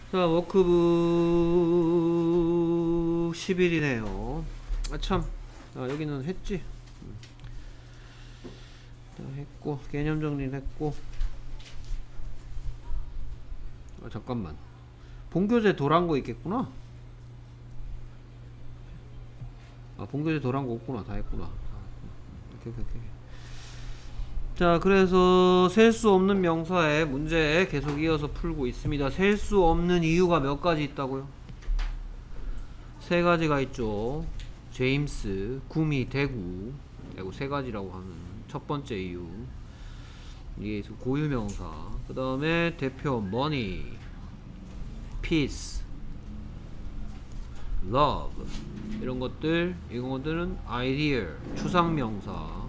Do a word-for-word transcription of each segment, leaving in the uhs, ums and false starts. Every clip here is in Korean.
자, 워크북 십 일이네요. 아, 참. 아, 여기는 했지. 다 했고, 개념 정리는 했고. 아, 잠깐만. 본교재 도란 거 있겠구나. 아, 본교재 도란 거 없구나. 다 했구나. 아, 오케이, 오케이, 오케이. 자, 그래서 셀 수 없는 명사의 문제 계속 이어서 풀고 있습니다. 셀 수 없는 이유가 몇 가지 있다고요? 세 가지가 있죠. 제임스, 구미, 대구. 대구 세 가지라고 하는 첫 번째 이유. 이게 고유명사. 그 다음에 대표 money, peace, love 이런 것들. 이런 것들은 idea, 추상명사.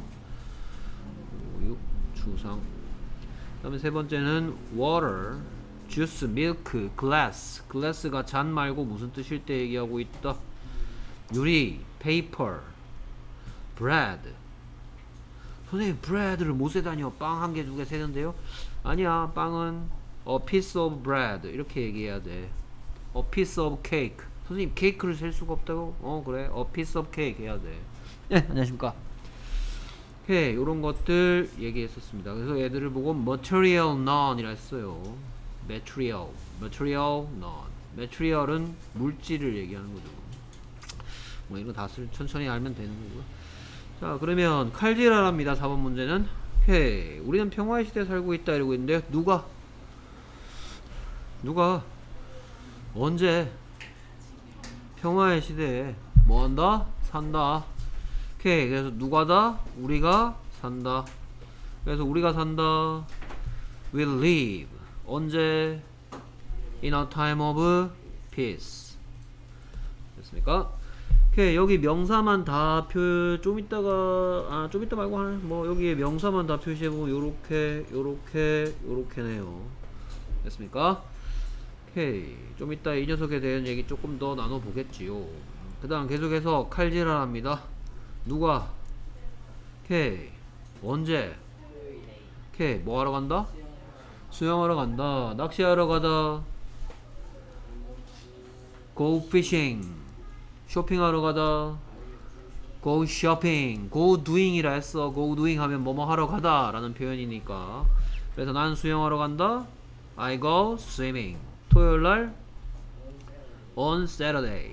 추상. 그 다음에 세 번째는 water, juice, milk, glass. glass가 잔 말고 무슨 뜻일 때 얘기하고 있다. 유리, paper, bread. 선생님, bread를 못 세다니요. 빵 한 개, 두 개 세는데요? 아니야, 빵은 a piece of bread 이렇게 얘기해야 돼. a piece of cake. 선생님, 케이크를 셀 수가 없다고? 어, 그래. a piece of cake 해야 돼. 네, 안녕하십니까. 오케이, 요런 것들 얘기했었습니다. 그래서 얘들을 보고 material none이라 했어요. material, material none. material은 물질을 얘기하는 거죠. 뭐 이거 다 쓸, 천천히 알면 되는 거고요. 자, 그러면 칼질하랍니다. 사 번 문제는. 오케이, 우리는 평화의 시대에 살고 있다 이러고 있는데 누가? 누가? 언제? 평화의 시대에 뭐 한다? 산다. 오케이, 그래서 누가다? 우리가 산다. 그래서 우리가 산다. will live. 언제? in a time of peace. 됐습니까? 오케이, 여기 명사만 다 표, 좀 이따가, 아, 좀 이따 말고, 한, 뭐, 여기에 명사만 다 표시해보면, 요렇게, 요렇게, 요렇게네요. 됐습니까? 오케이, 좀 이따 이 녀석에 대한 얘기 조금 더 나눠보겠지요. 그 다음 계속해서 칼질하랍니다. 누가? 오케이, 언제? 오케이, 뭐 하러 간다? 수영하러 간다. 낚시하러 가다. go fishing. 쇼핑하러 가다. go shopping. go doing이라 했어. go doing 하면 뭐뭐 하러 가다 라는 표현이니까. 그래서 난 수영하러 간다. I go swimming. 토요일날 on Saturday.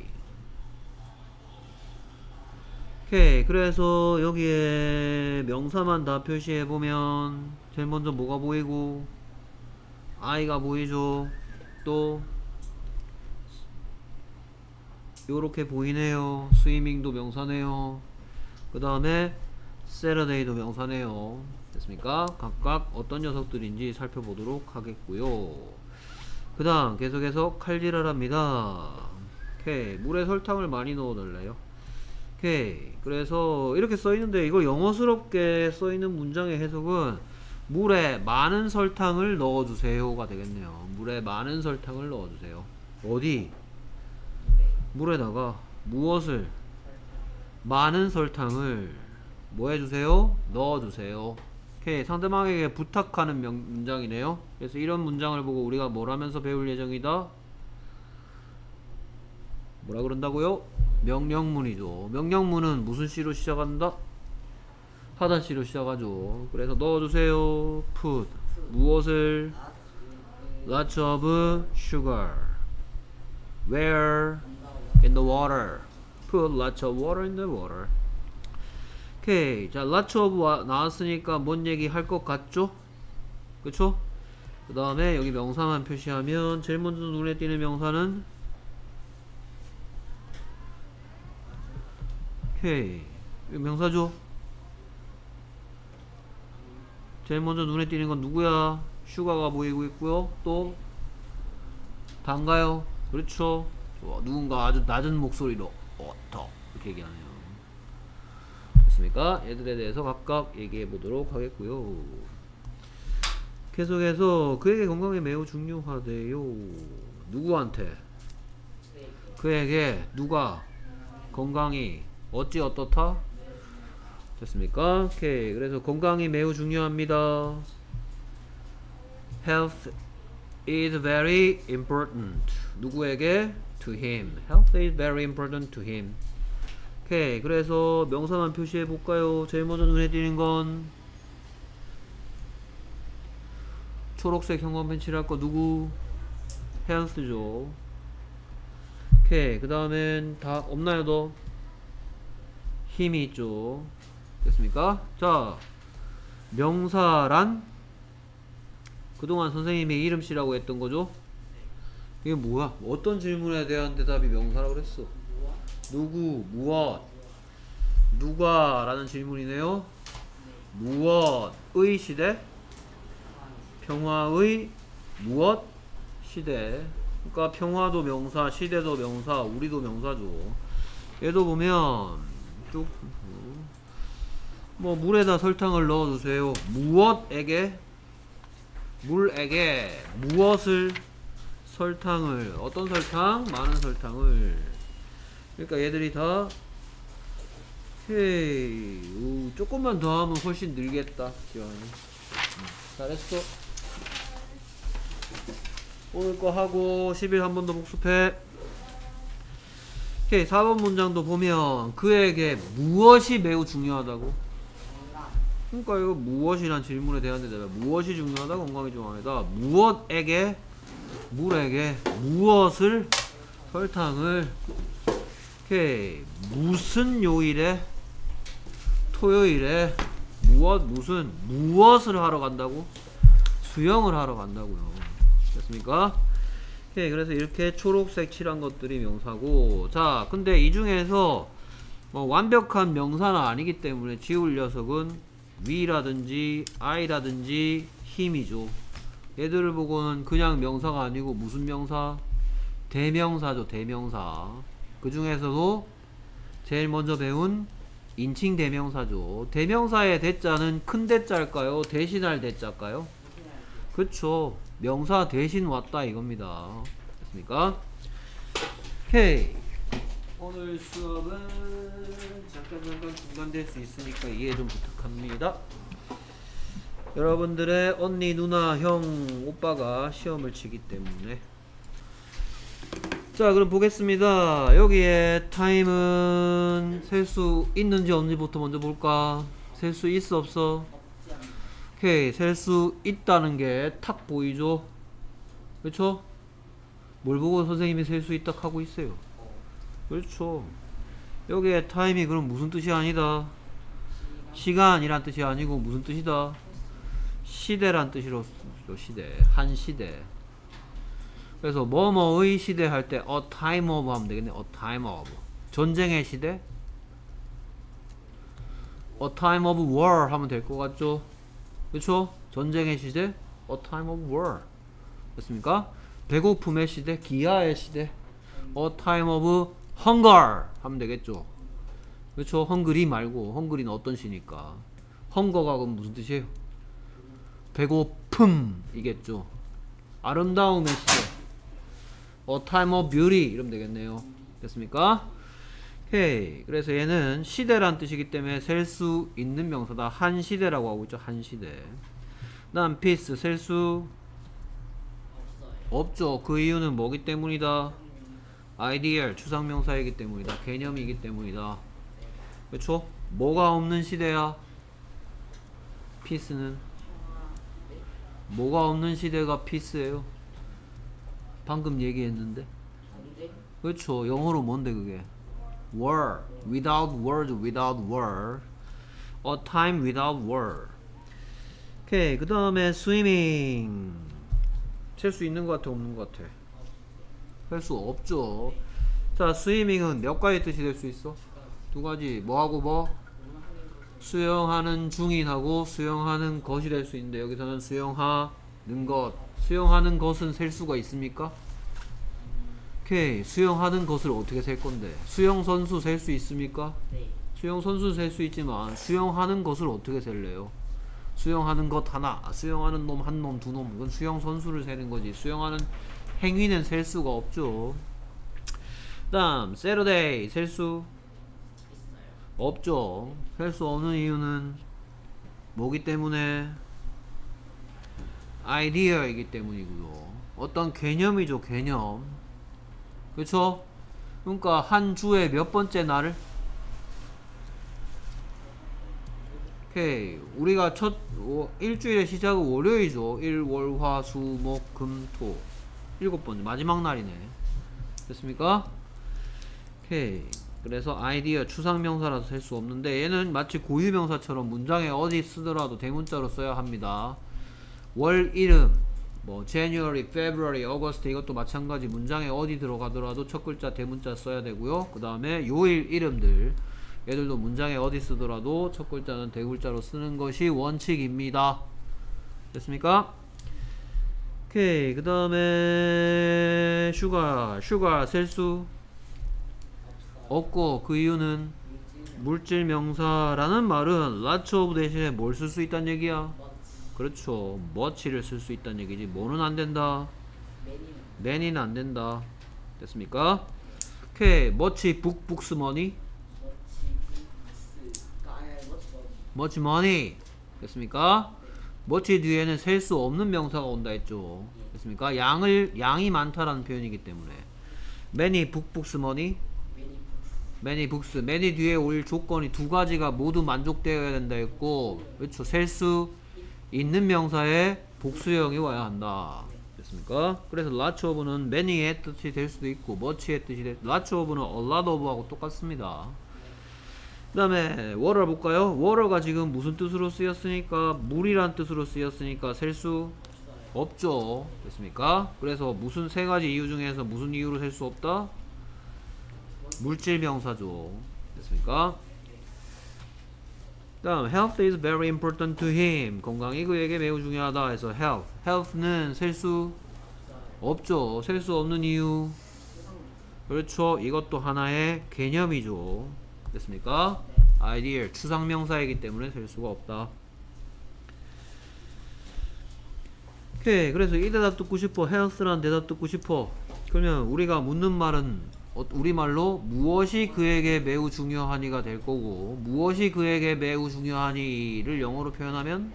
오케이, 그래서 여기에 명사만 다 표시해보면 제일 먼저 뭐가 보이고 I가 보이죠. 또 요렇게 보이네요. 스위밍도 명사네요. 그 다음에 Saturday도 명사네요. 됐습니까? 각각 어떤 녀석들인지 살펴보도록 하겠고요. 그 다음 계속해서 칼질하랍니다. 오케이, 물에 설탕을 많이 넣어달래요. 오케이, 그래서 이렇게 써있는데 이거 영어스럽게 써있는 문장의 해석은 물에 많은 설탕을 넣어주세요가 되겠네요. 물에 많은 설탕을 넣어주세요. 어디? 물에다가 무엇을? 많은 설탕을 뭐 해주세요? 넣어주세요. 오케이, 상대방에게 부탁하는 명, 문장이네요. 그래서 이런 문장을 보고 우리가 뭘 하면서 배울 예정이다? 뭐라 그런다고요? 명령문이죠. 명령문은 무슨 시로 시작한다? 하다 시로 시작하죠. 그래서 넣어주세요. put 무엇을? lots of sugar. where? in the water. put lots of water in the water. 오케이, 자, lots of 나왔으니까 뭔 얘기 할 것 같죠? 그쵸? 그 다음에 여기 명사만 표시하면 제일 먼저 눈에 띄는 명사는 오케이, 이거 명사죠? 제일 먼저 눈에 띄는 건 누구야? 슈가가 보이고 있고요. 또 단가요? 그렇죠? 좋아. 누군가 아주 낮은 목소리로 어터 이렇게 얘기하네요. 됐습니까? 얘들에 대해서 각각 얘기해 보도록 하겠고요. 계속해서 그에게 건강이 매우 중요하대요. 누구한테? 그에게 누가 건강이 어찌 어떻다? 됐습니까? 오케이, 그래서 건강이 매우 중요합니다. health is very important. 누구에게? To him. Health is very important to him. 오케이. 그래서 명사만 표시해 볼까요? 제일 먼저 눈에 띄는 건 초록색 형광펜 칠할 거 누구? health죠. 오케이. 그 다음엔 다 없나요 더? 힘이 있죠. 됐습니까? 자, 명사란 그동안 선생님이 이름 씨라고 했던 거죠? 이게 뭐야? 어떤 질문에 대한 대답이 명사라고 그랬어? 누구, 무엇, 누가 라는 질문이네요. 무엇의 시대? 평화의 무엇? 시대. 그러니까 평화도 명사, 시대도 명사, 우리도 명사죠. 얘도 보면 쭉 뭐 물에다 설탕을 넣어주세요. 무엇에게? 물에게 무엇을? 설탕을. 어떤 설탕? 많은 설탕을. 그러니까 얘들이 다 헤이 오, 조금만 더 하면 훨씬 늘겠다. 기환이 잘했어. 오늘 거 하고 십 일 한 번 더 복습해. 오케이. 사 번 문장도 보면 그에게 무엇이 매우 중요하다고? 그러니까 이거 무엇이란 질문에 대한 대답이야. 무엇이 중요하다? 건강이 중요하다. 무엇에게? 물에게 무엇을? 설탕을. 오케이. 무슨 요일에? 토요일에. 무엇 무슨 무엇을 하러 간다고? 수영을 하러 간다고요. 됐습니까? 오케이. 그래서 이렇게 초록색 칠한 것들이 명사고, 자 근데 이 중에서 뭐 완벽한 명사는 아니기 때문에 지울 녀석은 위라든지 I라든지 힘이죠. 얘들을 보고는 그냥 명사가 아니고 무슨 명사? 대명사죠. 대명사. 그 중에서도 제일 먼저 배운 인칭 대명사죠. 대명사의 대자는 큰 대자일까요? 대신할 대자일까요? 그쵸. 명사 대신 왔다 이겁니다. 됐습니까? 오케이. 오늘 수업은 잠깐 잠깐 중단될 수 있으니까 이해 좀 부탁합니다. 여러분들의 언니, 누나, 형, 오빠가 시험을 치기 때문에. 자, 그럼 보겠습니다. 여기에 타임은 셀 수 있는지 없는지부터 먼저 볼까? 셀 수 있어 없어? 오케이. 셀 수 있다는 게 탁 보이죠? 그렇죠? 뭘 보고 선생님이 셀 수 있다 하고 있어요? 그렇죠. 여기에 타임이 그럼 무슨 뜻이 아니다? 시간이란 뜻이 아니고 무슨 뜻이다? 시대란 뜻이로 쓰죠. 시대. 한 시대. 그래서 뭐뭐의 시대 할 때 a time of 하면 되겠네. a time of. 전쟁의 시대? a time of war 하면 될 것 같죠? 그렇죠? 전쟁의 시대? a time of war. 됐습니까? 배고픔의 시대? 기아의 시대? a time of hunger 하면 되겠죠. 그렇죠? 헝그리 말고 헝그리는 어떤 시니까 헝거가 그럼 무슨 뜻이에요? 배고픔 이겠죠. 아름다움의 시대 a time of beauty 이러면 되겠네요. 됐습니까? 오케이. 그래서 얘는 시대란 뜻이기 때문에 셀 수 있는 명사다. 한 시대라고 하고 있죠. 한 시대. 그 다음 peace 셀 수 없죠. 그 이유는 뭐기 때문이다? ideal 추상명사이기 때문이다. 개념이기 때문이다. 그렇죠? 뭐가 없는 시대야? peace는 뭐가 없는 시대가 peace예요? 방금 얘기했는데. 그렇죠. 영어로 뭔데 그게? war. without word, without war. a time without war. 오케이. 그 다음에 swimming 셀 수 있는 것 같아 없는 것 같아? 할 수 없죠. 자, 스위밍은 몇 가지 뜻이 될 수 있어? 두 가지. 뭐하고 뭐? 수영하는 중인하고 수영하는 것이 될 수 있는데 여기서는 수영하는 것. 수영하는 것은 셀 수가 있습니까? 오케이. 수영하는 것을 어떻게 셀 건데? 수영 선수 셀 수 있습니까? 네. 수영 선수 셀 수 있지만 수영하는 것을 어떻게 셀래요? 수영하는 것 하나. 수영하는 놈 한 놈 두 놈. 그건 수영 선수를 세는 거지. 수영하는 행위는 셀 수가 없죠. 그 다음 Saturday 셀 수 없죠. 셀 수 없는 이유는 뭐기 때문에? idea이기 때문이고요. 어떤 개념이죠, 개념. 그쵸? 그러니까 한 주에 몇 번째 날을? 오케이. 우리가 첫 어, 일주일의 시작은 월요일이죠. 일, 월, 화, 수, 목, 금, 토. 일곱 번째 마지막 날이네. 됐습니까? 오케이. 그래서 아이디어 추상명사라서 셀 수 없는데 얘는 마치 고유명사처럼 문장에 어디 쓰더라도 대문자로 써야 합니다. 월 이름 뭐 January, February, August 이것도 마찬가지 문장에 어디 들어가더라도 첫 글자 대문자 써야 되고요. 그 다음에 요일 이름들 얘들도 문장에 어디 쓰더라도 첫 글자는 대글자로 쓰는 것이 원칙입니다. 됐습니까? 오케이. 그 다음에 슈가 슈가 셀수 없고 그 이유는 물질 명사라는 말은 lots of 대신에 뭘 쓸 수 있다는 얘기야? 그렇죠. much를 쓸 수 있다는 얘기지. 뭐는 안 된다? many는 안 된다. 됐습니까? 오케이. much book books money much money. 됐습니까? much 뒤에는 셀 수 없는 명사가 온다 했죠. 됐습니까? 양을 양이 많다라는 표현이기 때문에 many book books money many books many 뒤에 올 조건이 두 가지가 모두 만족되어야 된다 했고 그렇죠. 셀 수 있는 명사에 복수형이 와야 한다. 됐습니까? 그래서 lots of는 many의 뜻이 될 수도 있고 much의 뜻이 될 lots of는 a lot of 하고 똑같습니다. 그 다음에 water 볼까요? water가 지금 무슨 뜻으로 쓰였으니까 물이란 뜻으로 쓰였으니까 셀 수 없죠. 됐습니까? 그래서 무슨 세 가지 이유 중에서 무슨 이유로 셀 수 없다? 물질 명사죠. 됐습니까? 다음 health is very important to him. 건강이 그에게 매우 중요하다 해서 health. health는 셀 수 없죠. 셀 수 없는 이유. 그렇죠. 이것도 하나의 개념이죠. 됐습니까? ideal 추상명사이기 때문에 셀 수가 없다. 오케이. 그래서 이 대답 듣고 싶어. health란 대답 듣고 싶어. 그러면 우리가 묻는 말은 우리말로 무엇이 그에게 매우 중요하니가 될 거고 무엇이 그에게 매우 중요하니를 영어로 표현하면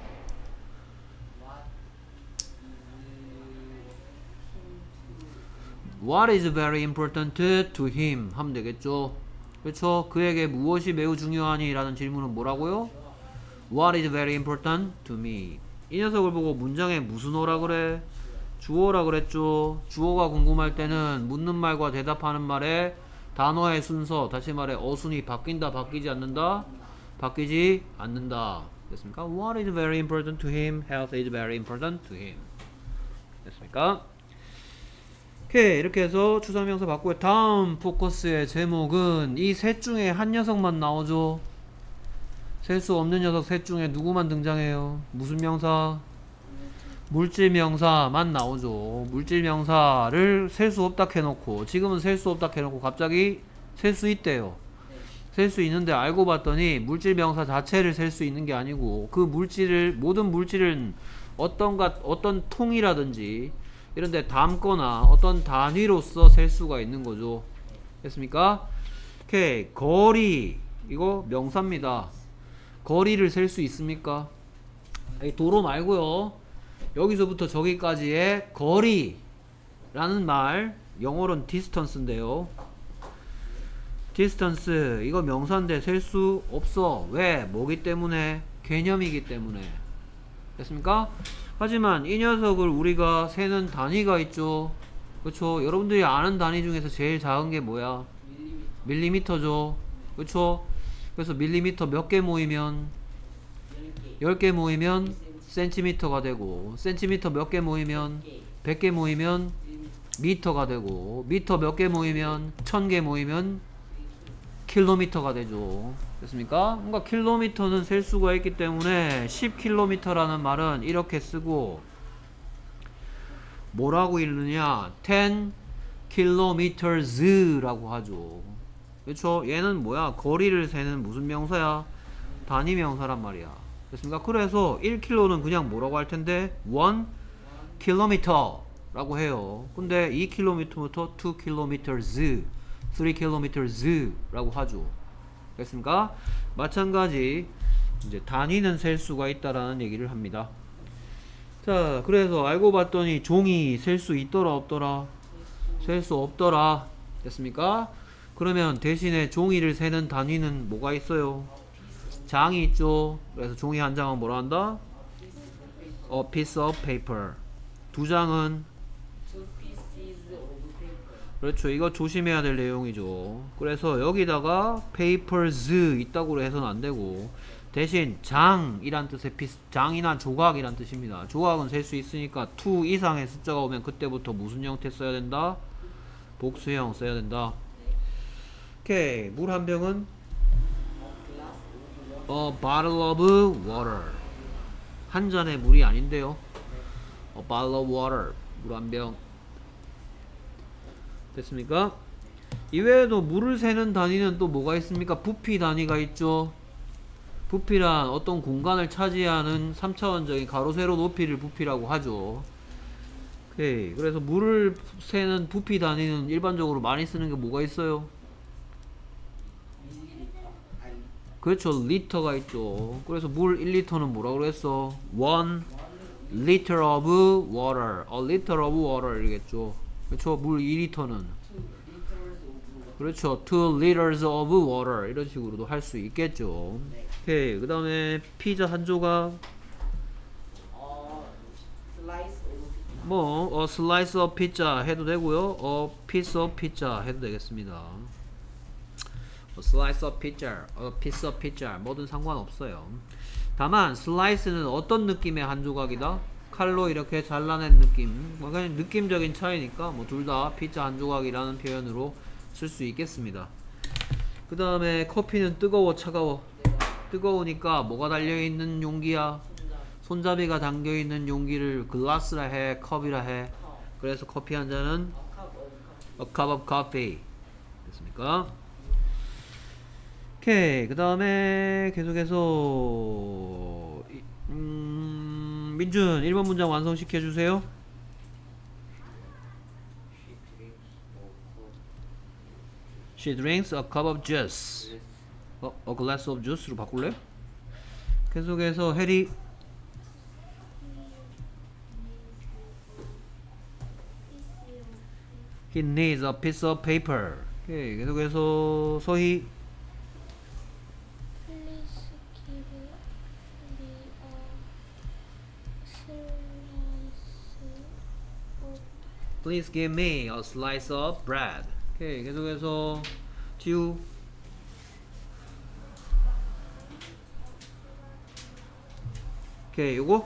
What is very important to him 하면 되겠죠. 그렇죠. 그에게 무엇이 매우 중요하니 라는 질문은 뭐라고요? What is very important to me. 이 녀석을 보고 문장에 무슨 어라 그래? 주어라 그랬죠. 주어가 궁금할 때는 묻는 말과 대답하는 말에 단어의 순서, 다시 말해 어순이 바뀐다, 바뀌지 않는다? 바뀌지 않는다. 됐습니까? What is very important to him? Health is very important to him. 됐습니까? 오케이. 이렇게 해서 추상명사 바꾸고 다음 포커스의 제목은 이 셋 중에 한 녀석만 나오죠. 셀 수 없는 녀석 셋 중에 누구만 등장해요? 무슨 명사? 물질 명사만 나오죠. 물질 명사를 셀 수 없다 해놓고 지금은 셀 수 없다 해놓고 갑자기 셀 수 있대요. 셀 수 있는데 알고 봤더니 물질 명사 자체를 셀 수 있는 게 아니고 그 물질을 모든 물질은 어떤가 어떤 통이라든지 이런데 담거나 어떤 단위로서 셀 수가 있는 거죠. 됐습니까? 오케이. 거리 이거 명사입니다. 거리를 셀 수 있습니까? 도로 말고요. 여기서부터 저기까지의 거리라는 말 영어로는 distance인데요. distance 이거 명사인데 셀 수 없어. 왜? 뭐기 때문에? 개념이기 때문에. 됐습니까? 하지만 이 녀석을 우리가 세는 단위가 있죠. 그쵸? 여러분들이 아는 단위 중에서 제일 작은 게 뭐야? 밀리미터죠. 그쵸? 그래서 밀리미터 몇 개 모이면 열 개 모이면 센티미터가 되고 센티미터 몇 개 모이면 백 개 모이면 미터가 되고 미터 몇 개 모이면 천 개 모이면 킬로미터가 되죠. 됐습니까? 그러니까 킬로미터는 셀 수가 있기 때문에 십 킬로미터라는 말은 이렇게 쓰고 뭐라고 읽느냐 ten kilometers라고 하죠. 그렇죠? 얘는 뭐야? 거리를 세는 무슨 명사야? 단위 명사란 말이야. 됐습니까? 그래서 일 킬로미터는 그냥 뭐라고 할 텐데 일 킬로미터라고 해요. 근데 이 킬로미터부터 two kilometers, three kilometers라고 하죠. 됐습니까? 마찬가지 이제 단위는 셀 수가 있다라는 얘기를 합니다. 자, 그래서 알고 봤더니 종이 셀 수 있더라 없더라? 셀 수 없더라. 됐습니까? 그러면 대신에 종이를 세는 단위는 뭐가 있어요? 장이 있죠. 그래서 종이 한 장은 뭐라 한다? A piece of paper. 두 장은 two pieces of paper. 그렇죠. 이거 조심해야 될 내용이죠. 그래서 여기다가 papers 있다고 해서는 안 되고 대신 장이란 뜻의 피스, 장이나 조각이란 뜻입니다. 조각은 셀 수 있으니까 이 이상의 숫자가 오면 그때부터 무슨 형태 써야 된다? 복수형 써야 된다. 오케이. 물 한 병은 A bottle of water. 한 잔의 물이 아닌데요. A bottle of water. 물 한 병. 됐습니까? 이외에도 물을 세는 단위는 또 뭐가 있습니까? 부피 단위가 있죠. 부피란 어떤 공간을 차지하는 삼 차원적인 가로 세로 높이를 부피라고 하죠. 오케이. 그래서 물을 세는 부피 단위는 일반적으로 많이 쓰는 게 뭐가 있어요? 그렇죠. 리터가 있죠. 그래서 물 일 리터는 뭐라고 그랬어? one liter of water. a liter of water 이겠죠. 그렇죠. 물 이 리터는 그렇죠. two liters of water 이런 식으로도 할 수 있겠죠. 오케이. 그 다음에 피자 한 조각 어, slice of pizza. 뭐 a slice of pizza 해도 되고요. a piece of pizza 해도 되겠습니다. a slice of pizza, a piece of pizza 뭐든 상관없어요. 다만 slice는 어떤 느낌의 한 조각이다? 칼로 이렇게 잘라낸 느낌. 뭐 그냥 느낌적인 차이니까 뭐 둘 다 피자 한 조각이라는 표현으로 쓸 수 있겠습니다. 그 다음에 커피는 뜨거워 차가워? 뜨거우니까 뭐가 달려있는 용기야? 손잡이가 담겨있는 용기를 글라스라 해? 컵이라 해? 그래서 커피 한 잔은 a cup of coffee. 됐습니까? 오케이. 그 다음에 계속해서 음, 민준 일 번 문장 완성시켜주세요. She drinks a cup of juice. 어, a glass of juice로 바꿀래? 계속해서 해리 He needs a piece of paper. 오케이. 계속해서 서희 Please give me a slice of bread. Please give me a slice of bread. 오케이. 계속해서 지우 오케이. 요거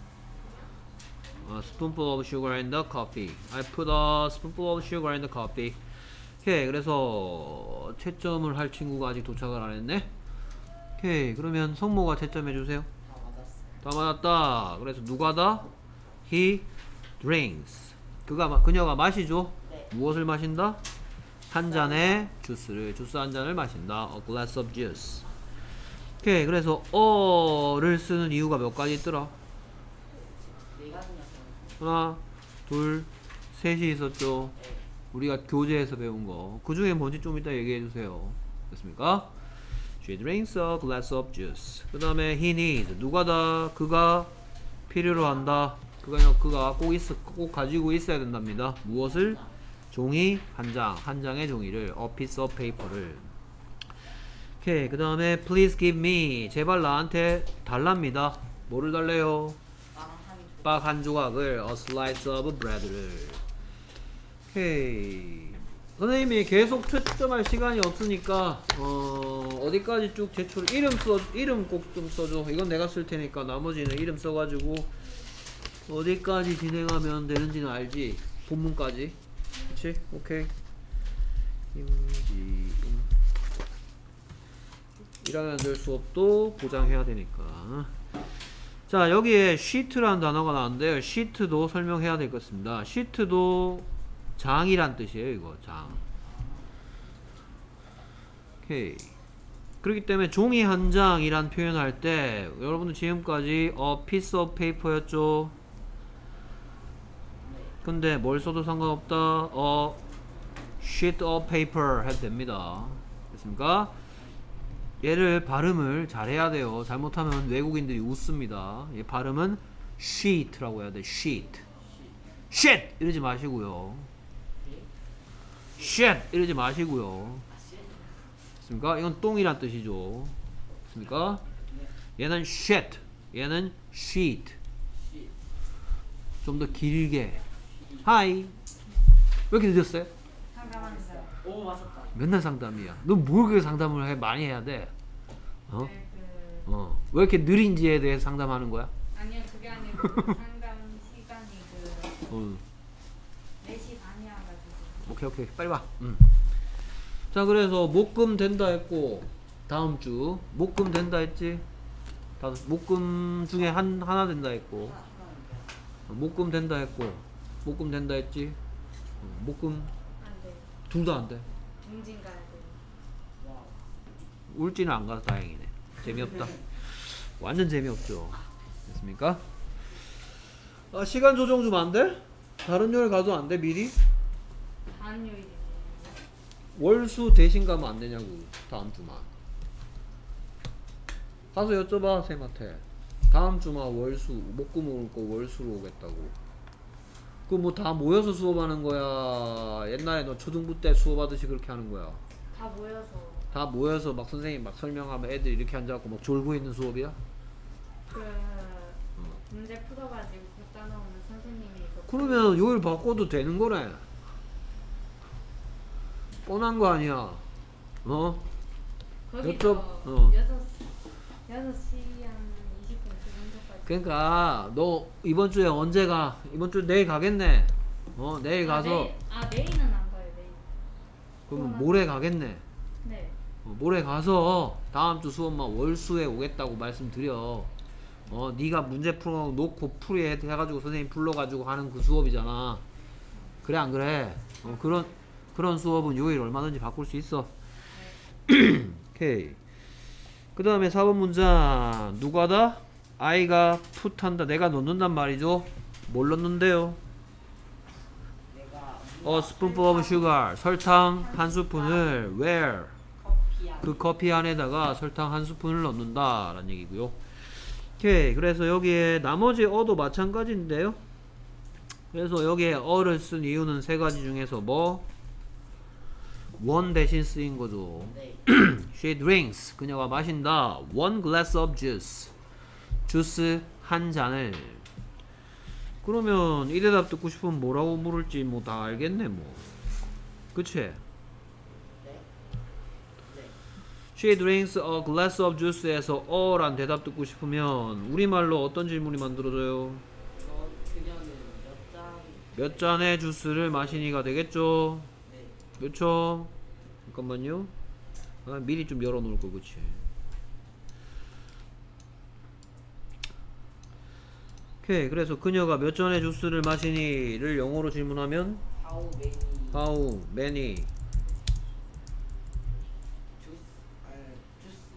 A spoonful of sugar in the coffee. I put a spoonful of sugar in the coffee. 오케이. 그래서 채점을 할 친구가 아직 도착을 안 했네. 오케이. 그러면 성모가 채점해 주세요. 다 맞았어요. 다 맞았다. 그래서 누가 다? He drinks. 그가 마- 그녀가 마시죠. 네. 무엇을 마신다? 한 잔의 주스를 주스 한 잔을 마신다. A glass of juice. 오케이. 그래서 어를 쓰는 이유가 몇 가지 있더라? 네 가지였어요. 하나, 둘, 셋이 있었죠. 네. 우리가 교재에서 배운 거. 그 중에 뭔지 좀 이따 얘기해 주세요. 됐습니까? She drinks a glass of juice. 그 다음에 he needs. 누가 다? 그가 필요로 한다. 그가 그가 꼭 있어 꼭 가지고 있어야 된답니다. 무엇을? 종이 한 장, 한 장의 종이를 a piece of paper를. 오케이. 그 다음에 please give me. 제발 나한테 달랍니다. 뭐를 달래요? 빵 한 빵 한 조각을 a slice of bread를. 오케이. 선생님이 계속 채점할 시간이 없으니까 어 어디까지 쭉 제출 이름 써 이름 꼭 좀 써줘. 이건 내가 쓸 테니까 나머지는 이름 써가지고 어디까지 진행하면 되는지는 알지. 본문까지. 그치? 오케이. 임지음 일 학년 될 수업도 보장해야 되니까. 자, 여기에 sheet라는 단어가 나왔는데요. sheet도 설명해야 될 것 같습니다. sheet도 장이란 뜻이에요. 이거 장. 오케이. 그렇기 때문에 종이 한 장이란 표현할 때 여러분들 지금까지 a piece of paper였죠. 근데 뭘 써도 상관없다. a sheet of paper 해도 됩니다. 됐습니까? 얘를 발음을 잘 해야 돼요. 잘못하면 외국인들이 웃습니다. 얘 발음은 sheet라고 해야 돼. sheet. shit 이러지 마시고요. shit 이러지 마시고요. 됐습니까? 이건 똥이란 뜻이죠. 됐습니까? 얘는 shit, 얘는 sheet. 좀 더 길게. 하이. 왜 이렇게 늦었어요? 상담하는 사람. 오 맞았다. 맨날 상담이야. 너 뭘 그렇게 상담을 해? 많이 해야 돼. 어? 네, 그 어. 왜 이렇게 느린지에 대해 상담하는 거야? 아니요 그게 아니고 상담 시간이 그 어. 네 시 반이어가지고 오케이 오케이 빨리 와. 음. 자 그래서 목금 된다 했고 다음 주 목금 된다 했지. 다 목금 중에 한 하나 된다 했고 어, 목금 된다 했고 목금 된다 했지. 어, 목금 안돼 둘 다 안 돼. 중진 가야 돼. 울지는 안 가서 다행이네. 재미없다. 완전 재미없죠. 됐습니까? 아, 시간 조정 좀 안 돼? 다른 요일 가도 안 돼 미리? 다음 요일이 월수 대신 가면 안 되냐고 다음 주만. 가서 여쭤봐 쌤한테. 다음 주만 월수 목금을 올 거 월수로 오겠다고. 그 뭐 다 모여서 수업하는 거야? 옛날에 너 초등부 때 수업하듯이 그렇게 하는 거야? 다 모여서 다 모여서 막 선생님 막 설명하면 애들 이렇게 앉아갖고 막 졸고 있는 수업이야? 그 문제 풀어가지고 갖다 놓으면 선생님이 그 그러면 요일 바꿔도 되는 거네. 뻔한 거 아니야. 어? 거기서 여쭤- 어. 여섯 여섯 시 한 이십 분 그 정도까지. 그러니까 너 이번 주에 언제 가? 이번 주 내일 가겠네. 어 내일 가서 아, 내일, 아 내일은 안 가요 내일. 그러면 모레 가겠네. 네. 어, 모레 가서 다음 주 수업만 월수에 오겠다고 말씀드려. 어 네가 문제 풀어 놓고 풀이 해- 해가지고 선생님 불러가지고 하는 그 수업이잖아. 그래 안 그래? 어, 그런 그런 수업은 요일 얼마든지 바꿀 수 있어. 오케이. 그 다음에 사 번 문장 누가다? 아이가 풋한다. 내가 넣는단 말이죠. 뭘 넣는데요? 내가 어 스푼풀 오브 슈가 설탕 한 스푼을 where 커피 안 그 커피 안에다가 설탕 한 스푼을 넣는다 라는 얘기고요. 오케이. 그래서 여기에 나머지 어도 마찬가지인데요. 그래서 여기에 어를 쓴 이유는 세 가지 중에서 뭐? 원 대신 쓰인 거죠. 네. She drinks. 그녀가 마신다. One glass of juice. 주스 한 잔을. 그러면 이 대답 듣고 싶으면 뭐라고 물을지 뭐 다 알겠네 뭐. 그치? 네. 네. She drinks a glass of juice에서 어란 대답 듣고 싶으면 우리말로 어떤 질문이 만들어져요? 저 그녀는 몇 잔? 몇 잔의 주스를 마시니가 되겠죠? 네. 그렇죠? 잠깐만요. 아, 미리 좀 열어놓을 걸, 그치? 오케이. 그래서 그녀가 몇 잔의 주스를 마시니를 영어로 질문하면 How many How many? juice? 아, 주스.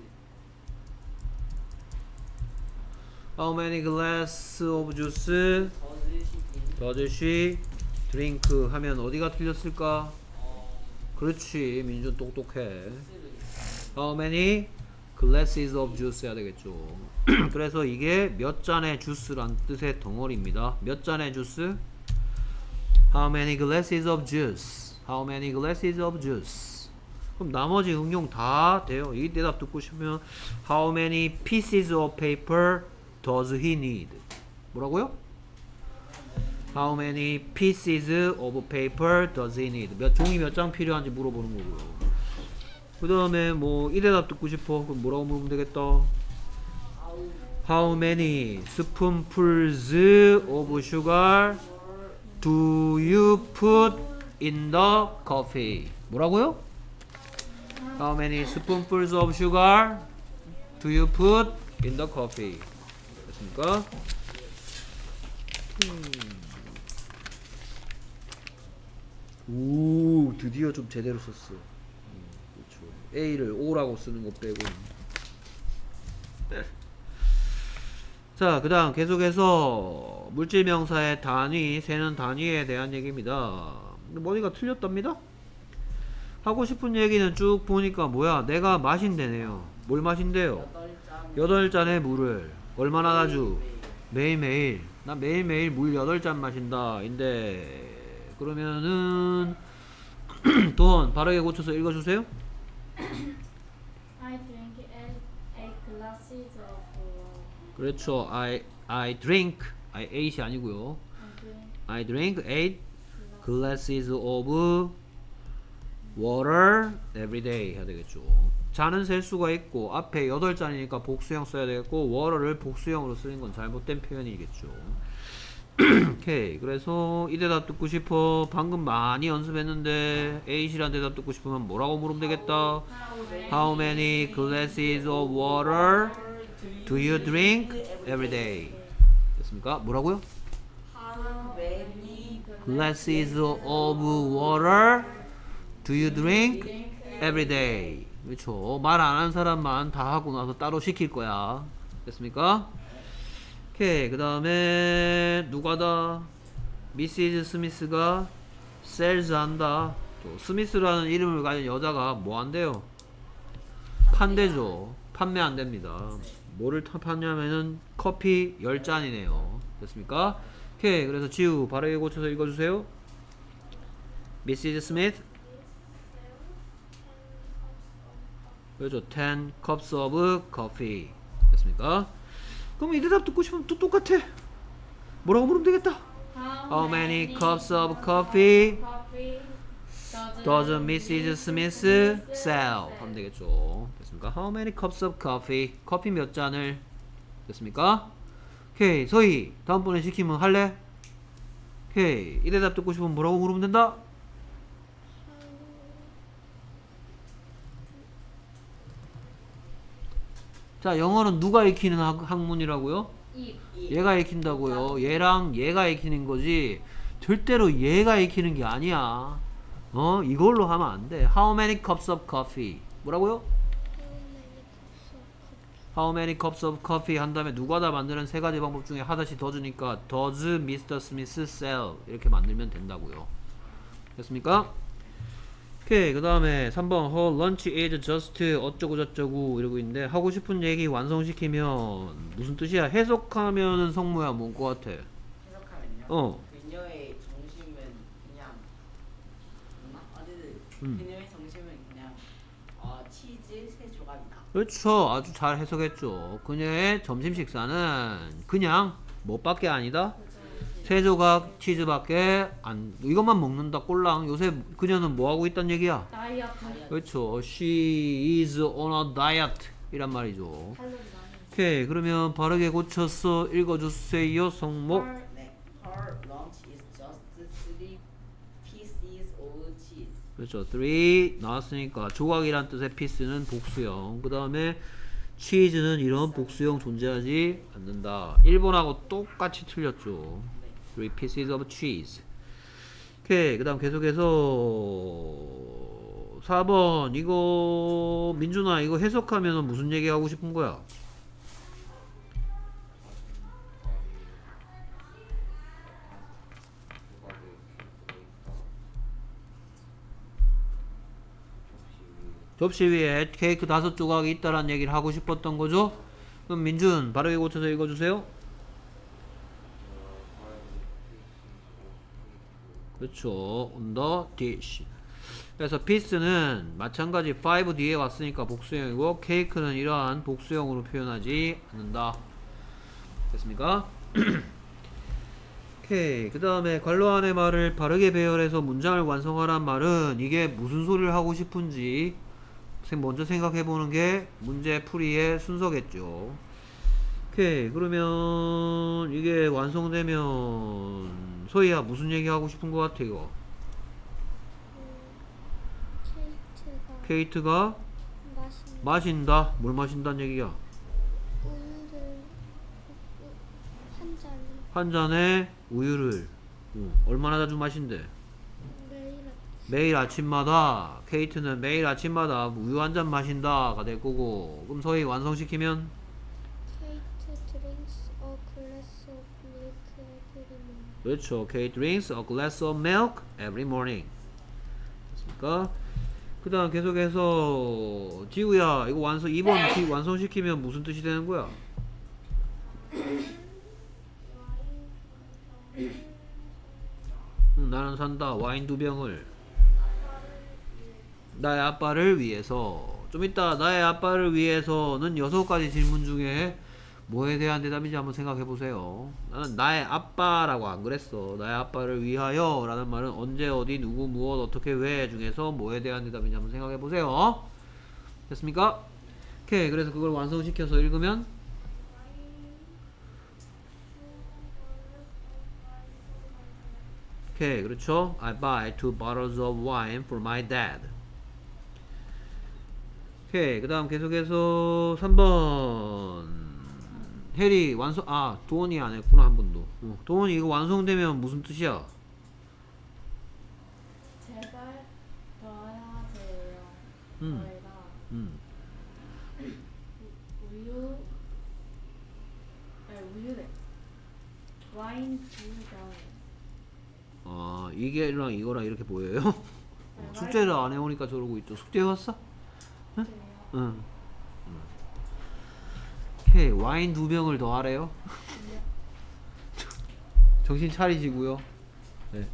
How many glass of juice 더즈시긴. does she drink? 하면 어디가 틀렸을까? 어. 그렇지. 민준 똑똑해. 주스를. How many glasses of juice 해야 되겠죠. 그래서 이게 몇 잔의 주스란 뜻의 덩어리입니다. 몇 잔의 주스? How many glasses of juice? How many glasses of juice? 그럼 나머지 응용 다 돼요. 이 대답 듣고 싶으면 How many pieces of paper does he need? 뭐라고요? How many pieces of paper does he need? 몇 종이 몇 장 필요한지 물어보는 거고요. 그 다음에 뭐 이 대답 듣고 싶어. 그럼 뭐라고 물으면 되겠다. How many spoonfuls of sugar do you put in the coffee? 뭐라고요? How many spoonfuls of sugar do you put in the coffee? 됐습니까? 음. 오, 드디어 좀 제대로 썼어. 음, 그렇죠. A를 O라고 쓰는 거 빼고. 자, 그 다음 계속해서 물질명사의 단위, 세는 단위에 대한 얘기입니다. 머리가 틀렸답니다? 하고 싶은 얘기는 쭉 보니까 뭐야? 내가 마신대네요. 뭘 마신대요? 여덟 잔. 여덟 잔의 물을 얼마나 가지고? 매일매일 나 매일매일 물 여덟 잔 마신다 인데 그러면은 돈 바르게 고쳐서 읽어주세요. I drink eight, eight glasses of water. 그렇죠. I, I drink I eight이 아니고요. I I drink drink eight glasses of water every day 해야 되겠죠. 잔은 셀 수가 있고 앞에 여덟 잔이니까 복수형 써야 되겠고 water를 복수형으로 쓰는 건 잘못된 표현이겠죠. 오케이. 그래서 이 대답 듣고 싶어. 방금 많이 연습했는데 eight이란 대답 듣고 싶으면 뭐라고 물으면 되겠다. How many glasses of water do you drink every day? 됐습니까? 뭐라고요? How many Glasses of water do you drink every day? 그렇죠. 말 안 한 사람만 다 하고 나서 따로 시킬 거야. 됐습니까? 오케이. 그 다음에 누가다? 미시즈 스미스가 셀즈 한다. 또 스미스라는 이름을 가진 여자가 뭐 한대요? 판대죠. 판매 안 됩니다. 뭐를 타- 판매하면은 커피 열 잔이네요. 됐습니까? 오케이. 그래서 지우 바르게 고쳐서 읽어주세요. 미시즈 스미스 그렇죠. ten cups of coffee. 됐습니까? 그럼 이 대답 듣고 싶으면 또 똑같아. 뭐라고 물으면 되겠다. How many cups of coffee coffee does 미시즈 스미스 sell? 하면 되겠죠. 됐습니까? How many cups of coffee? 커피 몇 잔을? 됐습니까? 오케이. 서희 다음번에 시키면 할래? 오케이. 이 대답 듣고 싶으면 뭐라고 물으면 된다? 자, 영어는 누가 익히는 학, 학문이라고요? 이 얘가 익힌다고요. 얘랑 얘가 익히는 거지. 절대로 얘가 익히는 게 아니야. 어? 이걸로 하면 안 돼. How many cups of coffee? 뭐라고요? How many cups of coffee 한 다음에 누가 다 만드는 세 가지 방법 중에 하나씩 더 주니까 Does 미스터 Smith sell? 이렇게 만들면 된다고요. 됐습니까? 오케이. 그 다음에 삼 번 Her lunch is just 어쩌고 저쩌고 이러고 있는데 하고 싶은 얘기 완성시키면 무슨 뜻이야? 해석하면은 성모야 뭔 거 같아? 해석하면요? 어. 그녀의 정심은 그냥 맞나? 어디든 음. 그녀의 정심은 그냥 어, 치즈 세 조각이다. 그렇죠. 아주 잘 해석했죠. 그녀의 점심 식사는 그냥 뭐밖에 아니다? 세 조각 치즈밖에 안 이것만 먹는다. 꼴랑. 요새 그녀는 뭐 하고 있단 얘기야? 다이어트 그렇죠. She is on a diet 이란 말이죠. 칼로리 많이 오케이. 그러면 바르게 고쳐서 읽어주세요. 성모. 헐, 네. Her lunch is just three pieces of cheese. 그렇죠. three 나왔으니까 조각이란 뜻의 piece는 복수형. 그 다음에 치즈는 이런 복수형 존재하지 않는다. 일본하고 똑같이 틀렸죠. three pieces of cheese. 오케이. 그 다음 계속해서 사 번 이거 민준아 이거 해석하면 무슨 얘기 하고 싶은 거야? 접시 위에 케이크 다섯 조각이 있다라는 얘기를 하고 싶었던 거죠? 그럼 민준 바르게 고쳐서 읽어주세요. 그렇죠. on the dish. 그래서 piece는 마찬가지 five 뒤에 왔으니까 복수형이고 케이크는 이러한 복수형으로 표현하지 않는다. 됐습니까? 오케이. 그 다음에 관로 안의 말을 바르게 배열해서 문장을 완성하란 말은 이게 무슨 소리를 하고 싶은지 먼저 생각해보는 게 문제 풀이의 순서겠죠. 오케이. 그러면 이게 완성되면 소희야 무슨 얘기 하고 싶은 것 같아 이거? 케이트가 케이트가 마신 마신다. 뭘 마신다는 얘기야? 우유를 한 잔 한 잔에 우유를 어, 얼마나 자주 마신대? 매일 아침 매일 아침마다. 케이트는 매일 아침마다 우유 한 잔 마신다가 될 거고 그럼 서희 완성시키면 케이트 drinks a glass of milk every morning. 그렇죠. Kate drinks a glass of milk every morning. 됐습니까? 그 다음 계속해서 지우야 이거 완성 이 번 완성시키면 무슨 뜻이 되는 거야? 응, 나는 산다. 와인 두 병을 나의 아빠를 위해서. 좀 이따 나의 아빠를 위해서는 여섯 가지 질문 중에 뭐에 대한 대답인지 한번 생각해 보세요. 나는 나의 아빠라고 안 그랬어. 나의 아빠를 위하여 라는 말은 언제, 어디, 누구, 무엇, 어떻게, 왜 중에서 뭐에 대한 대답인지 한번 생각해 보세요. 됐습니까? 오케이. 그래서 그걸 완성시켜서 읽으면 오케이. 그렇죠. I buy two bottles of wine for my dad. 오케이. 그 다음 계속해서 삼 번 해리 완성. 아 도원이 안 했구나 한 번도. 어, 도원이 이거 완성되면 무슨 뜻이야? 제발 더하세요. 음. 저희가 음. 우유, 아니 우유래. 와인 두 병. 아 이게랑 이거랑 이렇게 보여요? 어, 숙제를 안 해오니까 저러고 있죠. 숙제 해왔어? 응? 응. 오케이. 와인 두 병을 더 하래요? 정신 차리시고요. 네.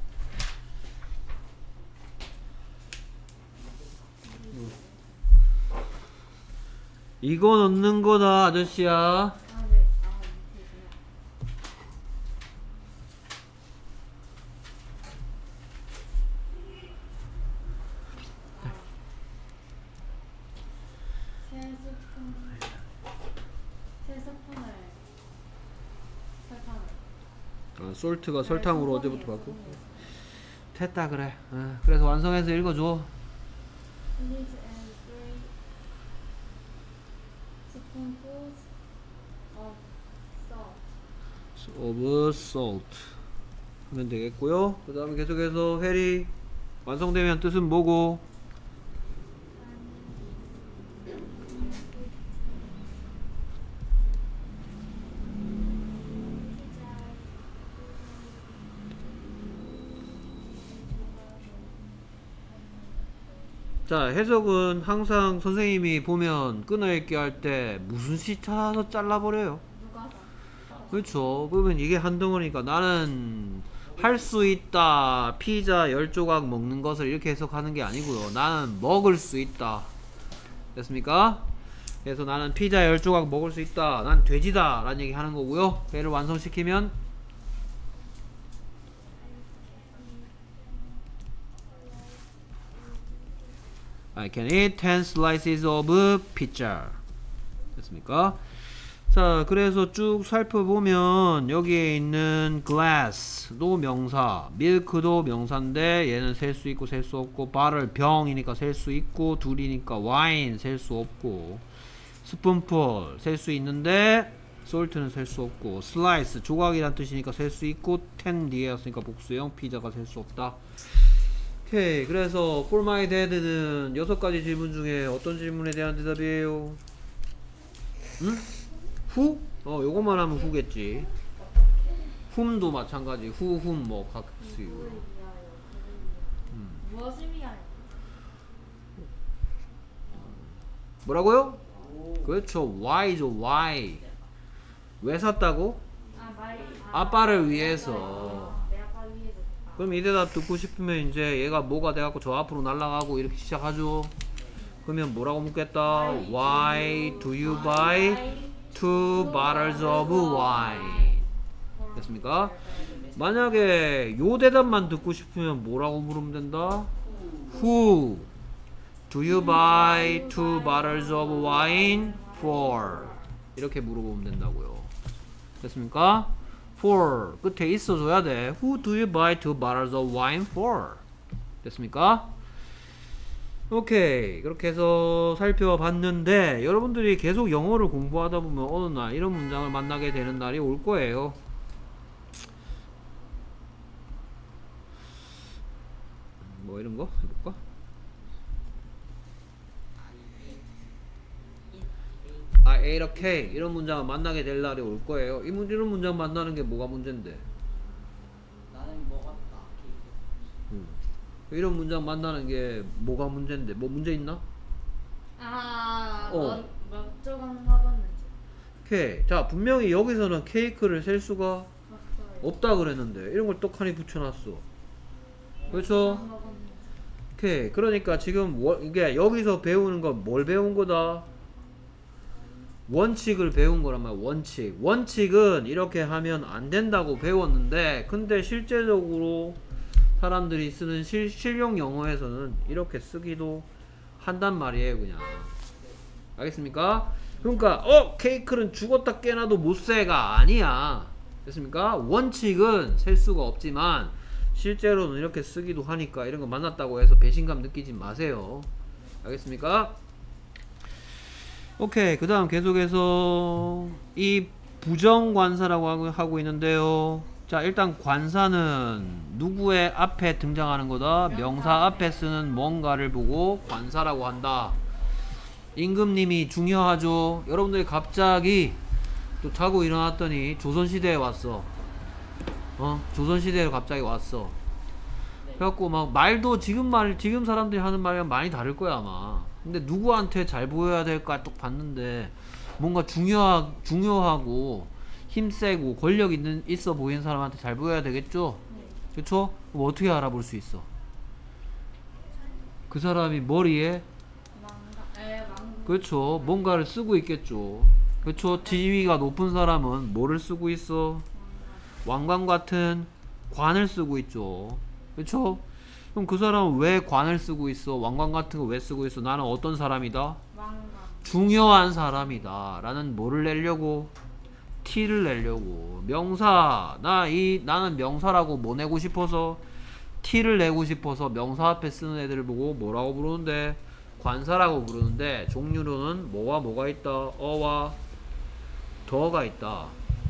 이거 넣는 거다 아저씨야. 아 네. 아 이렇게구나. 세 스푼 세 스푼을 설탕을 아, 솔트가 설탕으로 어제부터 바꾸? 됐다 그래. 아, 그래서 완성해서 읽어줘. Please add three spoonfuls of salt. of salt 하면 되겠고요. 그 다음에 계속해서 해리 완성되면 뜻은 뭐고? 자, 해석은 항상 선생님이 보면 끊어읽기 할 때 무슨 시 찾아서 잘라버려요. 누가 그렇죠. 그러면 이게 한 덩어리니까 나는 할 수 있다 피자 열 조각 먹는 것을 이렇게 해석하는 게 아니고요. 나는 먹을 수 있다. 됐습니까? 그래서 나는 피자 열 조각 먹을 수 있다. 난 돼지다 라는 얘기 하는 거고요. 얘를 완성시키면 I can eat ten slices of pizza. 됐습니까? 자, 그래서 쭉 살펴보면 여기에 있는 glass도 명사, milk도 명사인데 얘는 셀 수 있고 셀 수 없고, bottle 병이니까 셀 수 있고, 둘이니까 wine 셀 수 없고, spoonful 셀 수 있는데 salt는 셀 수 없고, slice 조각이란 뜻이니까 셀 수 있고, ten 뒤에 왔으니까 복수형 피자가 셀 수 없다. 오케이. 그래서 for my dad는 여섯 가지 질문 중에 어떤 질문에 대한 대답이에요? 응? 후? 어, 요것만 하면 후겠지. whom도 마찬가지. who, whom 뭐 각 쓰이고요. 음. 무엇을 위하여? 뭐라고요? 그렇죠. why죠. why. 왜 샀다고? 아 말. 아, 아빠를 위해서. 내 아빠 위해서. 그럼 이 대답 듣고 싶으면 이제 얘가 뭐가 돼갖고 저 앞으로 날아가고 이렇게 시작하죠. 그러면 뭐라고 묻겠다? Why do you buy two bottles of wine? 됐습니까? 만약에 요 대답만 듣고 싶으면 뭐라고 물으면 된다? Who do you buy two bottles of wine for? 이렇게 물어보면 된다고요. 됐습니까? for 끝에 있어줘야 돼. Who do you buy two bottles of wine for? 됐습니까? 오케이. 그렇게 해서 살펴봤는데 여러분들이 계속 영어를 공부하다 보면 어느 날 이런 문장을 만나게 되는 날이 올 거예요. 뭐 이런 거 해볼까? I ate a cake 이런 문장을 만나게 될 날이 올 거예요. 이 문, 이런 문장 만나는 게 뭐가 문제인데? 나는 먹었다. 케이크. 음. 이런 문장 만나는 게 뭐가 문제인데? 뭐 문제 있나? 아, 어. 몇 조각 먹었는지. 오케이. 자, 분명히 여기서는 케이크를 셀 수가 없어요. 없다 그랬는데 이런 걸 떡하니 붙여놨어. 그렇죠? 안 먹었는데. 오케이. 그러니까 지금 워, 이게 여기서 배우는 건 뭘 배운 거다? 원칙을 배운 거란 말이야. 원칙. 원칙은 이렇게 하면 안 된다고 배웠는데, 근데 실제적으로 사람들이 쓰는 실, 실용 영어에서는 이렇게 쓰기도 한단 말이에요. 그냥. 알겠습니까? 그러니까 어 케이크는 죽었다 깨나도 못세가 아니야. 됐습니까? 원칙은 셀 수가 없지만 실제로는 이렇게 쓰기도 하니까 이런 거 만났다고 해서 배신감 느끼지 마세요. 알겠습니까? 오케이. 그 다음 계속해서 이 부정관사라고 하고, 하고 있는데요. 자, 일단 관사는 누구의 앞에 등장하는 거다? 명사 앞에 쓰는 뭔가를 보고 관사라고 한다. 임금님이 중요하죠. 여러분들이 갑자기 또 자고 일어났더니 조선시대에 왔어. 어? 조선시대에 갑자기 왔어. 그래갖고 막 말도 지금 말, 지금 사람들이 하는 말이랑 많이 다를 거야 아마. 근데 누구한테 잘 보여야 될까 딱 봤는데 뭔가 중요하, 중요하고 힘세고 권력 있는, 있어 보이는 사람한테 잘 보여야 되겠죠? 그쵸? 그럼 어떻게 알아볼 수 있어? 그 사람이 머리에 망가. 에 망. 그렇죠. 뭔가를 쓰고 있겠죠. 그렇죠. 지위가 높은 사람은 뭐를 쓰고 있어? 왕관 같은 관을 쓰고 있죠. 그렇죠. 그럼 그 사람은 왜 관을 쓰고 있어? 왕관 같은 거 왜 쓰고 있어? 나는 어떤 사람이다? 망가. 중요한 사람이다 라는 뭐를 내려고? 티를 내려고. 명사. 나 이 나는 명사라고 뭐 내고 싶어서? 티를 내고 싶어서 명사 앞에 쓰는 애들을 보고 뭐라고 부르는데? 관사라고 부르는데, 종류로는 뭐와 뭐가 있다? 어와 더가 있다.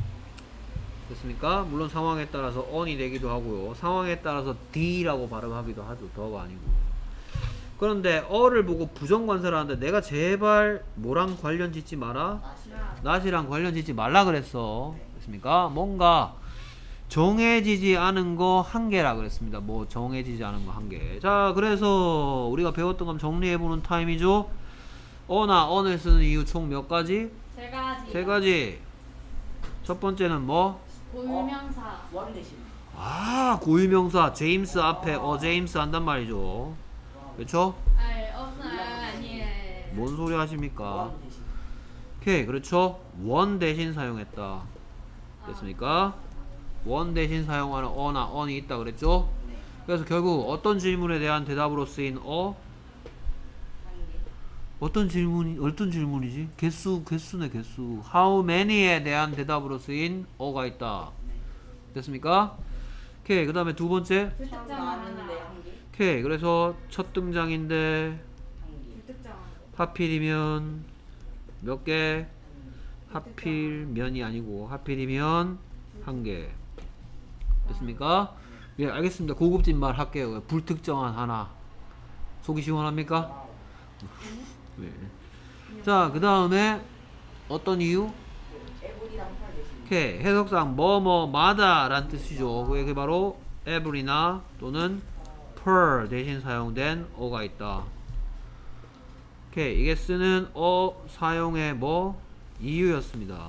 됐습니까? 물론 상황에 따라서 on이 되기도 하고요. 상황에 따라서 D라고 발음하기도 하죠. 더가 아니고. 그런데 어를 보고 부정관사를 하는데 내가 제발 뭐랑 관련 짓지 마라? 낫이랑 관련 짓지 말라 그랬어. 됐습니까? 뭔가 정해지지 않은 거 한 개라 그랬습니다. 뭐 정해지지 않은 거 한 개. 자, 그래서 우리가 배웠던 건 정리해보는 타임이죠. 어나 언을 쓰는 이유 총 몇 가지? 세 가지. 세 가지. 첫 번째는 뭐? 고유명사. 원 대신. 아, 고유명사. 제임스 앞에 어 제임스 한단 말이죠. 그렇죠? 아이 없어요. 아니에요. 뭔 소리 하십니까? 원 대신. 오케이. 그렇죠? 원 대신 사용했다. 됐습니까? 원 대신 사용하는 어나 언이 있다 그랬죠? 네. 그래서 결국 어떤 질문에 대한 대답으로 쓰인 어? 한 개. 어떤 질문이 어떤 질문이지? 개수 개수네 개수. How many에 대한 대답으로 쓰인 어가 있다. 네. 됐습니까? 오케이. 그 다음에 두 번째. 처음 불특정 나왔는데 하나. 한 개. 오케이. 그래서 첫 등장인데 한 개. 불특정. 하필이면 몇 개? 한 개. 하필면이 아니고 하필이면 한 개. 됐습니까? 예, 알겠습니다. 고급진 말 할게요. 불특정한 하나. 속이 시원합니까? 네. 자, 그 다음에 어떤 이유? 에브리랑 팔 대신. 오케이. 해석상 뭐뭐마다 라는 뜻이죠. 그게 바로 every나 또는 per 대신 사용된 어가 있다. 오케이. 이게 쓰는 어 사용의 뭐? 이유였습니다.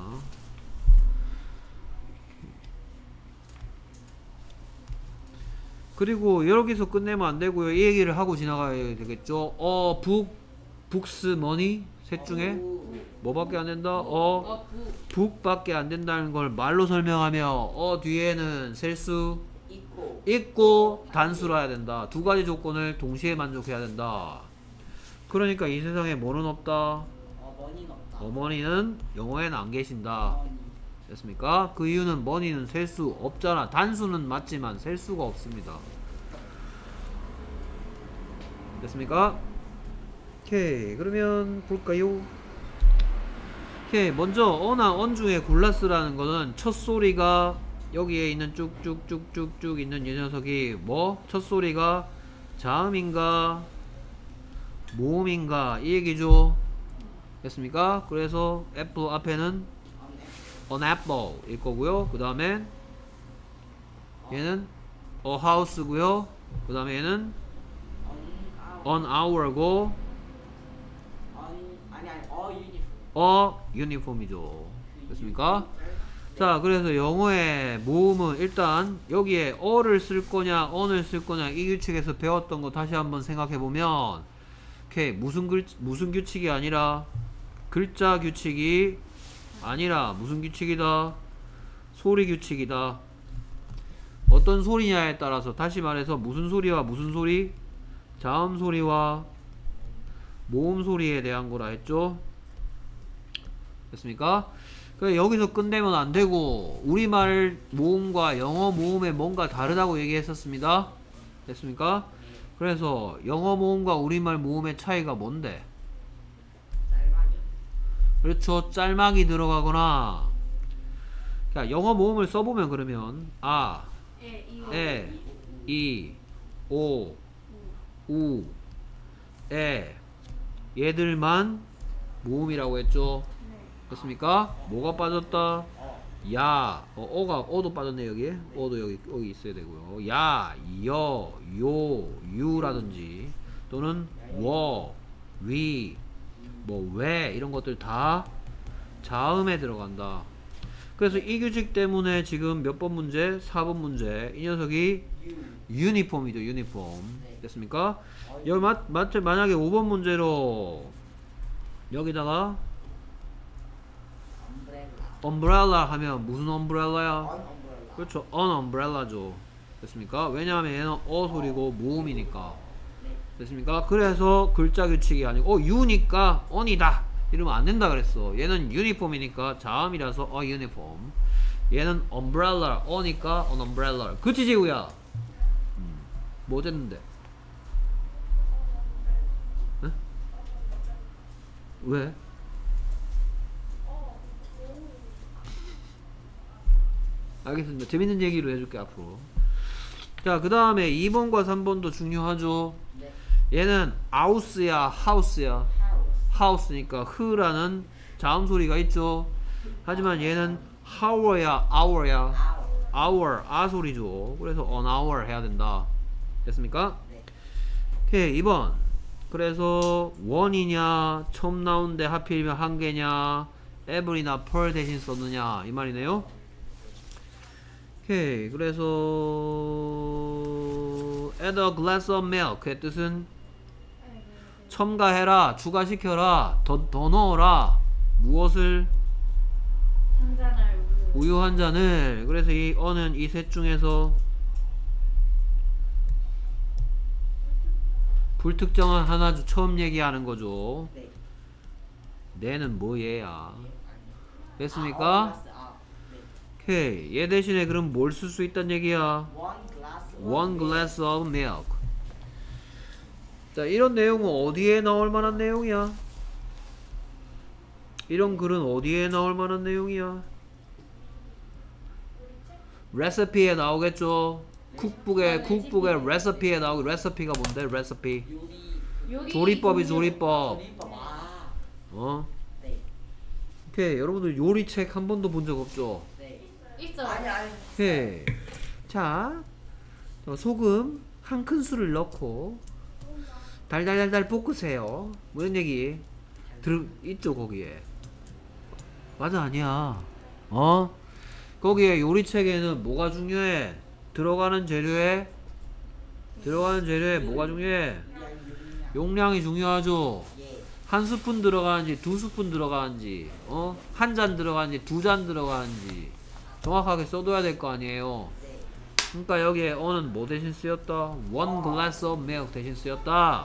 그리고 여기서 끝내면 안 되고요. 이 얘기를 하고 지나가야 되겠죠. 어, 북, 북스, 머니 셋 중에 뭐밖에 안 된다? 어, 어 부. 북밖에 안 된다는 걸 말로 설명하며 어 뒤에는 셀 수 있고. 있고 단수로 해야 된다. 두 가지 조건을 동시에 만족해야 된다. 그러니까 이 세상에 뭐는 없다? 어머니는 없다. 어머니는 영어에는 안 계신다. 어머니. 됐습니까? 그 이유는 머니는 셀 수 없잖아. 단수는 맞지만 셀 수가 없습니다. 됐습니까? 오케이. 그러면 볼까요? 오케이. 먼저 어나 언 중에 골라 쓰라는 거는 첫 소리가 여기에 있는 쭉쭉쭉쭉쭉 있는 이 녀석이 뭐? 첫 소리가 자음인가 모음인가 이 얘기죠. 됐습니까? 그래서 애플 앞에는 an apple 일 거고요. 그 다음에 얘는 a house고요. 그 다음에 얘는 언 an hour고 언 아니 아니 어 유니폼. a uniform이죠. 됐습니까? 자, 그래서 영어의 모음은 일단 여기에 어를 쓸 거냐 on을 쓸 거냐 이 규칙에서 배웠던 거 다시 한번 생각해 보면, 오케이, 무슨 글 무슨 규칙이 아니라 글자 규칙이 아니라 무슨 규칙이다? 소리 규칙이다. 어떤 소리냐에 따라서, 다시 말해서 무슨 소리와 무슨 소리? 자음 소리와 모음 소리에 대한 거라 했죠. 됐습니까? 그래, 여기서 끝내면 안 되고 우리말 모음과 영어 모음에 뭔가 다르다고 얘기했었습니다. 됐습니까? 그래서 영어 모음과 우리말 모음의 차이가 뭔데? 짤막이요. 그렇죠. 짤막이 들어가거나. 자, 영어 모음을 써보면 그러면 아, 에, 이, 에, 이, 오, 우, 에 얘들만 모음이라고 했죠. 됐습니까? 뭐가 빠졌다? 야, 어, 어가 어도 빠졌네. 여기 어도 여기 여기 있어야 되고요. 야, 여, 요, 유라든지 또는 워, 위, 뭐 왜 이런 것들 다 자음에 들어간다. 그래서 이 규칙 때문에 지금 몇 번 문제? 사 번 문제. 이 녀석이 유니폼이죠. 유니폼. 됐습니까? 여기 마, 마, 만약에 오 번 문제로 여기다가 umbrella 하면 무슨 umbrel라야? 그렇죠. an umbrella죠. 됐습니까? 왜냐하면 얘는 어 소리고 모음이니까. 됐습니까? 그래서 글자 규칙이 아니고 어 유니까 on이다 이러면 안 된다 그랬어. 얘는 유니폼이니까 자음이라서 어 유니폼. 얘는 umbrella 어니까 an umbrella. 그치 지우야? 음, 뭐 됐는데? 응? 왜? 알겠습니다. 재밌는 얘기로 해줄게 앞으로. 자, 그 다음에 이 번과 삼 번도 중요하죠. 네. 얘는 하우스야 하우스야 하우스. 하우스니까 흐라는 자음 소리가 있죠. 하지만 얘는 hour야 hour야 아우. hour 아 소리죠. 그래서 an hour 해야 된다. 됐습니까? 네. 오케이. 이 번. 그래서 원이냐 처음 나오는데 하필이면 한 개냐 every나 per 대신 썼느냐 이 말이네요. 오케이. 그래서 add a glass of milk의 뜻은 첨가해라, 추가시켜라, 더, 더 넣어라. 무엇을? 한 잔을 우유. 우유 한 잔을. 그래서 이 어는 이 셋 중에서 불특정한 하나 처음 얘기하는 거죠. 네. 내는 뭐 얘야? 아, 됐습니까? 어, 글라스, 아, 네. 오케이. 얘 대신에 그럼 뭘 쓸 수 있단 얘기야? One glass. of One milk. glass of milk. 자, 이런 내용은 어디에 나올 만한 내용이야? 이런 글은 어디에 나올 만한 내용이야? 레시피에 나오겠죠? 쿡북에, 쿡북에 레시피에 나오고, 레시피가 뭔데? 레시피. 요리. 요리 조리법이 종류. 조리법. 조리법. 아. 어? 네. 오케이. 여러분들 요리책 한 번도 본 적 없죠? 네. 있죠. 아니 아니. 오케이. 자, 어, 소금 한 큰술을 넣고 달달달달 볶으세요. 뭐 이런 얘기 들 있죠 거기에. 맞아 아니야? 어? 거기에 요리책에는 뭐가 중요해? 들어가는 재료에 들어가는 재료에 뭐가 중요해? 용량이 중요하죠. 예. 한 스푼 들어가는지 두 스푼 들어가는지 어? 한 잔 들어가는지 두 잔 들어가는지 정확하게 써둬야 될 거 아니에요. 네. 그러니까 여기에 어는 뭐 대신 쓰였다? One glass of milk 대신 쓰였다.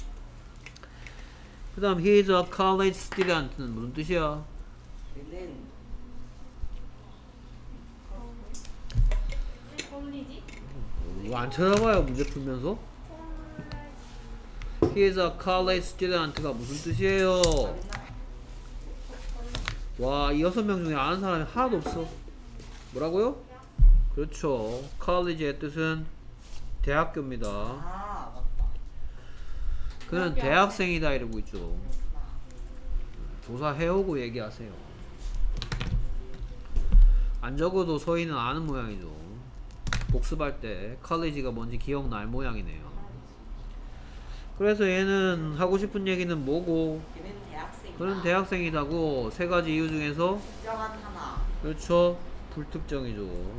그 다음 he is a college student는 무슨 뜻이야? 그는 콜리지? 이거 안 찾아봐요 문제 풀면서? He is a college student가 무슨 뜻이에요? 와, 이 여섯 명 중에 아는 사람이 하나도 없어. 뭐라고요? 그렇죠. college의 뜻은 대학교입니다. 아 맞다. 그는 대학교 대학생이다 이러고 있죠. 조사해오고 얘기하세요. 안 적어도 서희는 아는 모양이죠. 복습할 때 college가 뭔지 기억날 모양이네요. 그래서 얘는 하고 싶은 얘기는 뭐고? 그는 대학생. 그는 대학생이다고 세 가지 이유 중에서 특정한 하나. 그렇죠. 불특정이죠.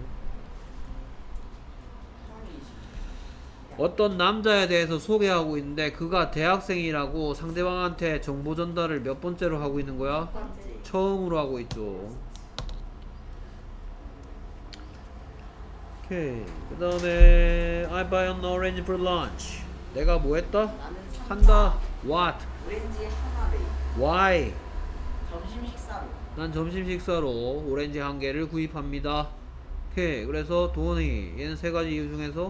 형이지. 어떤 남자에 대해서 소개하고 있는데 그가 대학생이라고 상대방한테 정보 전달을 몇 번째로 하고 있는 거야? 번째. 처음으로 하고 있죠. 오케이. 그 다음에 I buy an orange for lunch. 내가 뭐 했다? 나는 산다. What? 오렌지 하나를 Why? 점심 식사로. 난 점심 식사로 오렌지 한 개를 구입합니다. 오케이. 그래서 돈이 얘는 세 가지 이유 중에서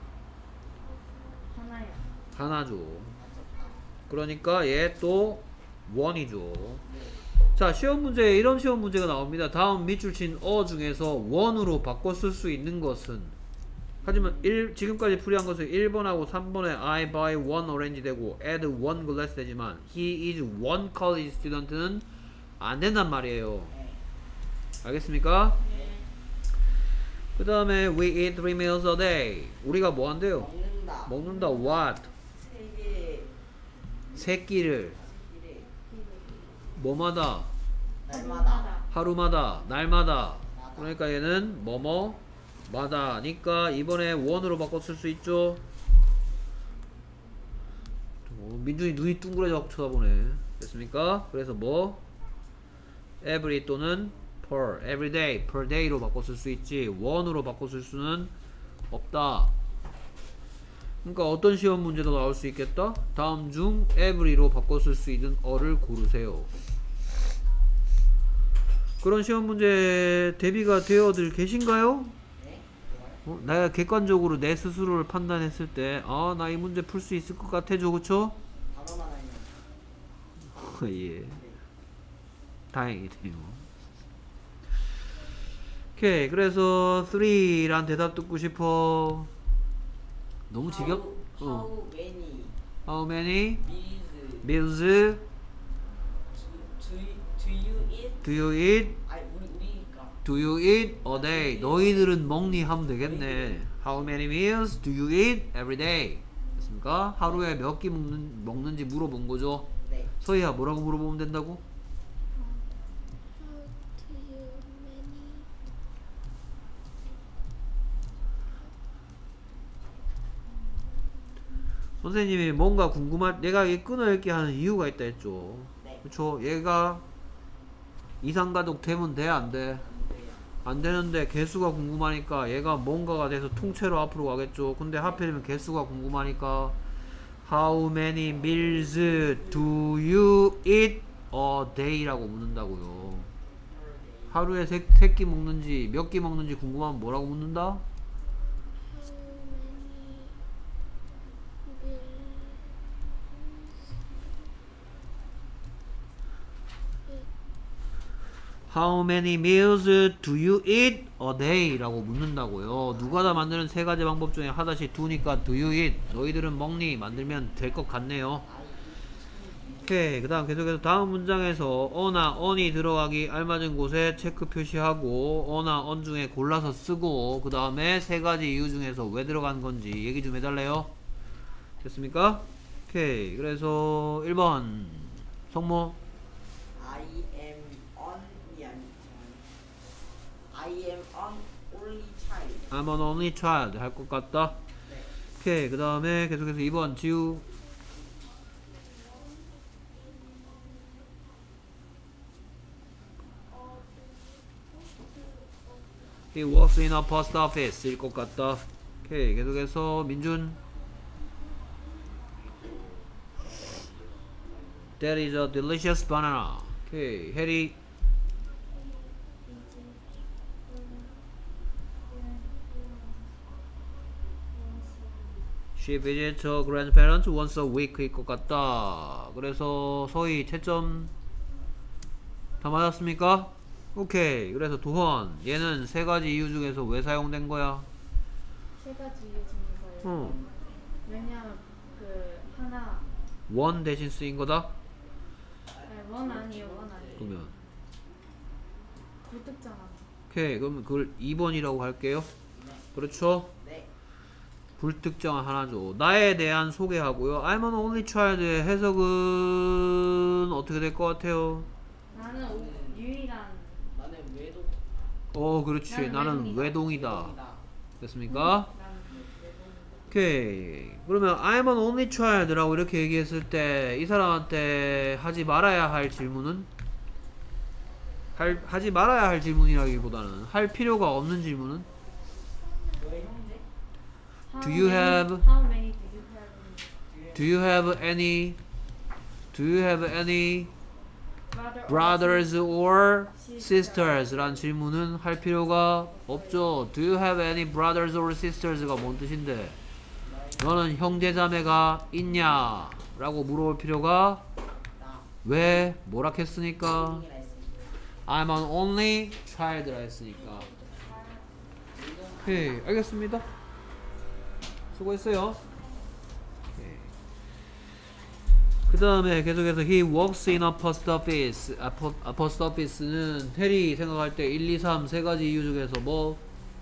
하나야. 하나죠. 그러니까 얘 또 원이죠. 자, 시험 문제에 이런 시험 문제가 나옵니다. 다음 밑줄 친 어 중에서 원으로 바꿔 쓸 수 있는 것은, 하지만 일, 지금까지 풀이한 것은 일 번하고 삼 번에 I buy one orange 되고 add one glass 되지만 he is one college student는 안 된단 말이에요. 네. 알겠습니까? 네. 그 다음에 we eat three meals a day. 우리가 뭐 한대요? 먹는다. 먹는다. What? 세 개. 세 끼를 세끼를 뭐마다? 날마다. 하루마다, 날마다. 그러니까 얘는 뭐뭐 마다니까 이번에 원으로 바꿔 쓸 수 있죠. 어, 민준이 눈이 둥그레져 쳐다보네. 됐습니까? 그래서 뭐 every 또는 per, every day, per day로 바꿔 쓸 수 있지 원으로 바꿔 쓸 수는 없다. 그러니까 어떤 시험 문제도 나올 수 있겠다. 다음 중 every로 바꿔 쓸 수 있는 어를 고르세요. 그런 시험 문제 대비가 되어들 계신가요? 네. 어? 내가 객관적으로 내 스스로를 판단했을 때 아, 나 이 문제 풀 수 있을 것 같아죠. 그쵸? 단어만 알면. 예. 네. 다행이네요. 오케이. 그래서 삼란 대답 듣고 싶어. 너무 지겹? How, 어. how many How many meals meals do, do, you- do you eat? do you eat? 아니 우리 우리니까. Do you eat a day? 너희들은 먹니? 하면 되겠네. How many meals do you eat every day? 됐습니까? 하루에 몇 끼 먹는, 먹는지 물어본 거죠. 네. 서희야, 뭐라고 물어보면 된다고? How do you many? 선생님이 뭔가 궁금할, 내가 이 끊어읽게 하는 이유가 있다 했죠. 네. 그쵸? 얘가 이상가족 되면 돼? 안 돼? 안 돼요. 안 되는데 개수가 궁금하니까 얘가 뭔가가 돼서 통째로 앞으로 가겠죠. 근데 하필이면 개수가 궁금하니까 How many meals do you eat a day? 라고 묻는다고요. 하루에 세, 세 끼 먹는지 몇 끼 먹는지 궁금하면 뭐라고 묻는다? How many meals How many meals do you eat a day? 라고 묻는다고요. 누가 다 만드는 세 가지 방법 중에 하나씩 두니까 do you eat? 너희들은 먹니? 만들면 될 것 같네요. 오케이. 그 다음 계속해서 다음 문장에서 어나 on이 들어가기 알맞은 곳에 체크 표시하고 어나 on 중에 골라서 쓰고 그 다음에 세 가지 이유 중에서 왜 들어간 건지 얘기 좀 해달래요. 됐습니까? 오케이. 그래서 일 번 성모 I am on 아니 I am an only child. I'm an only child 할 것 같다. 네. 오케이. 그 다음에 계속해서 이 번 지우 He works in a post office 일 것 같다. 오케이. 계속해서 민준 That is a delicious banana. 오케이. 해리 She visits her grandparents once a week일 것 같다. 그래서 서희 채점 다 맞았습니까? 오케이. 그래서 도헌 얘는 세 가지 이유 중에서 왜 사용된 거야? 세 가지 이유 중에서요. 어. 왜냐면 그 하나 원 대신 쓰인 거다? 아니, 원 아니에요, 원 아니에요. 그러면 불특정한. 오케이. 그럼 그걸 이 번이라고 할게요. 그렇죠? 네. 불특정한 하나죠. 나에 대한 소개하고요. I'm an only child의 해석은 어떻게 될 것 같아요? 나는 오, 유일한. 나는 외도 어 그렇지. 나는 나는 외동이다. 외동이다. 됐습니까? 오케이. 그러면 I'm an only child라고 이렇게 얘기했을 때 이 사람한테 하지 말아야 할 질문은 할, 하지 말아야 할 질문이라기보다는 할 필요가 없는 질문은 너의 형제? Do you have- How many do you have? Do you have any Do you have any Brother or brothers or sister? sisters? 라는 질문은 할 필요가 없죠. Do you have any brothers or sisters가 뭔 뜻인데 너는 형제자매가 있냐? 라고 물어볼 필요가 나. 왜 뭐라 했으니까 형이라 했으니까. I'm an only child라 했으니까. 오케이 알겠습니다. 수고했어요. 그 다음에 계속해서 he works in a post office. 아, 포, 아, post office는 테리 생각할 때 일, 이, 삼 세 가지 이유 중에서 뭐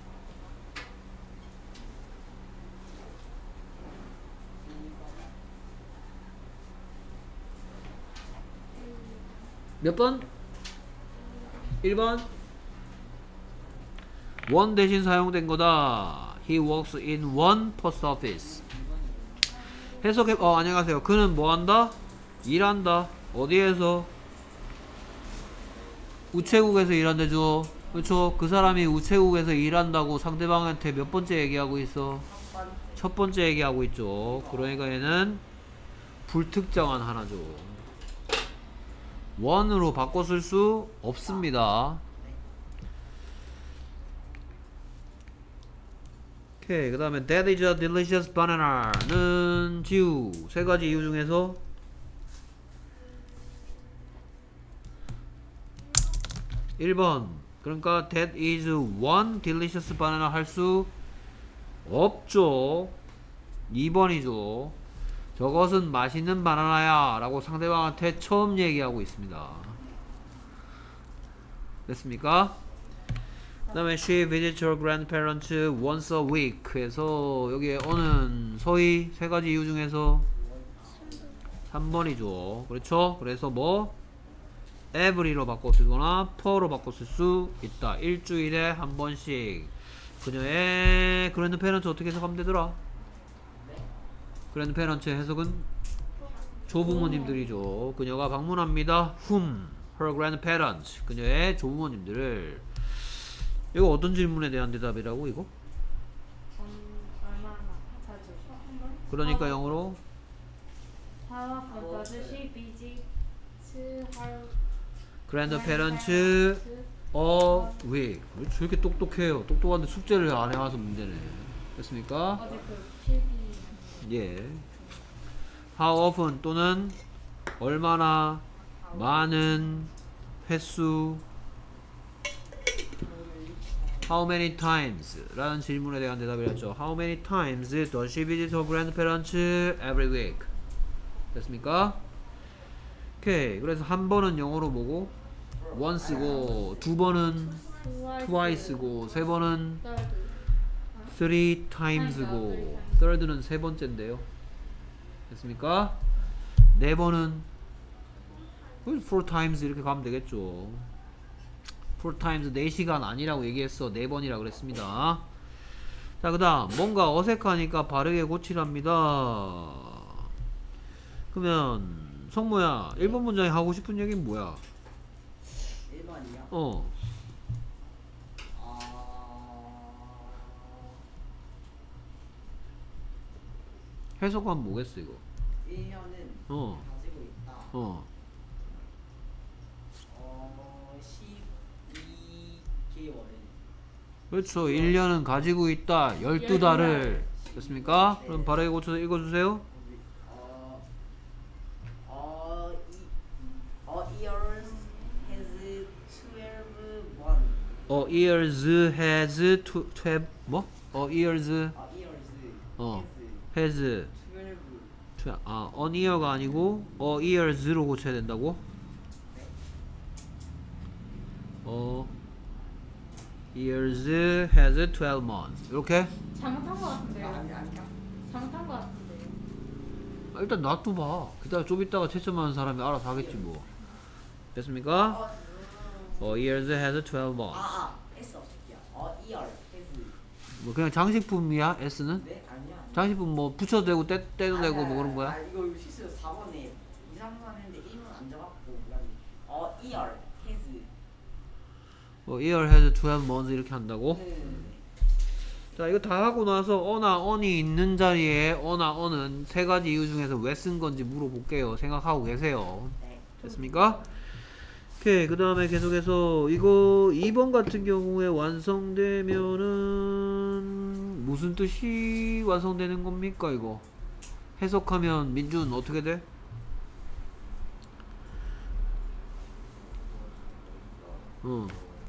몇 번? 일 번 one 대신 사용된 거다. He works in one post office. 해석해, 어, 안녕하세요. 그는 뭐 한다? 일한다. 어디에서? 우체국에서 일한대죠. 그렇죠? 그 사람이 우체국에서 일한다고 상대방한테 몇 번째 얘기하고 있어? 첫 번째 얘기하고 있죠. 그러니까 얘는 불특정한 하나죠. 원으로 바꿔 쓸 수 없습니다. 오케이. 그 다음에 That is a delicious banana는 지우 세 가지 이유 중에서 일 번 그러니까 That is one delicious banana 할 수 없죠. 이 번이죠. 저것은 맛있는 바나나야 라고 상대방한테 처음 얘기하고 있습니다. 됐습니까? 그 다음에 she visits her grandparents once a week 해서 여기에 어는 서희 세 가지 이유 중에서 삼 번이죠. 그렇죠? 그래서 뭐 every로 바꿔 쓰거나 per로 바꿔 쓸 수 있다. 일주일에 한 번씩 그녀의 grandparents 어떻게 해석하면 되더라? grandparents 해석은 조부모님들이죠. 그녀가 방문합니다. whom? her grandparents. 그녀의 조부모님들을. 이거 어떤 질문에 대한 대답이라고 이거? 음, 얼마나 자주? 그러니까 영어로 How often does she visit her grandparents a week. 왜 저렇게 똑똑해요? 똑똑한데 숙제를 안 해와서 문제네. 됐습니까? 어제 그 필기 예. How often 또는 얼마나 많은 횟수 How many times 라는 질문에 대한 대답이었죠. How many times does she visit her grandparents every week? 됐습니까? 오케이. 그래서 한 번은 영어로 보고 once고 두 번은 twice고 세 번은 third three times고 third는 세 번째인데요. 됐습니까? 네 번은 four times 이렇게 가면 되겠죠. four times 네 시간 아니라고 얘기했어. 네 번이라 그랬습니다. 자, 그 다음 뭔가 어색하니까 바르게 고치랍니다. 그러면 성모야 일 번 문장에 하고 싶은 얘기는 뭐야? 일 번이요? 어 어... 해석하면 뭐겠어 이거? 일 년은 어. 가지고 있다. 어 어... 십이 개월은 그렇죠. 일 년은 가지고 있다. 열두 달을 됐습니까? 그럼 바르게 고쳐서 읽어주세요. 어... 어... 이... 어... years has twelve months. 어 years has to, twelve 뭐? 어 years 어... years 어 has has twelve. tw- 아 on year가 아니고 어 years로 고쳐야 된다고? 어 years has twelve months 이렇게? 잘못한 것 같은데요? 아니 아니야. 잘못한 것 같은데요? 아, 일단 놔둬봐. 그다음 좀 이따가 채점하는 사람이 알아서 하겠지 뭐. 됐습니까? 어... 어 years has twelve months 아... 아... 했어. ear has. 뭐 그냥 장식품이야 S는? 네 아니야. 아니야. 장식품 뭐 붙여도 되고 떼, 떼도 아니야, 되고 뭐 그런 아, 거야? 이거 이거 실수로 사 번에 이, 삼 번 했는데 일 번 안 적었고 어 ear has. 뭐 ear has to have 뭔지 이렇게 한다고? 네. 자 이거 다 하고 나서 어나 언이 있는 자리에 어나 언은 세 가지 이유 중에서 왜 쓴 건지 물어볼게요. 생각하고 계세요. 네. 됐습니까? 오케이 그 다음에 계속해서 이거 이 번 같은 경우에 완성되면은 무슨 뜻이 완성되는 겁니까 이거? 해석하면 민준 어떻게 돼? 어.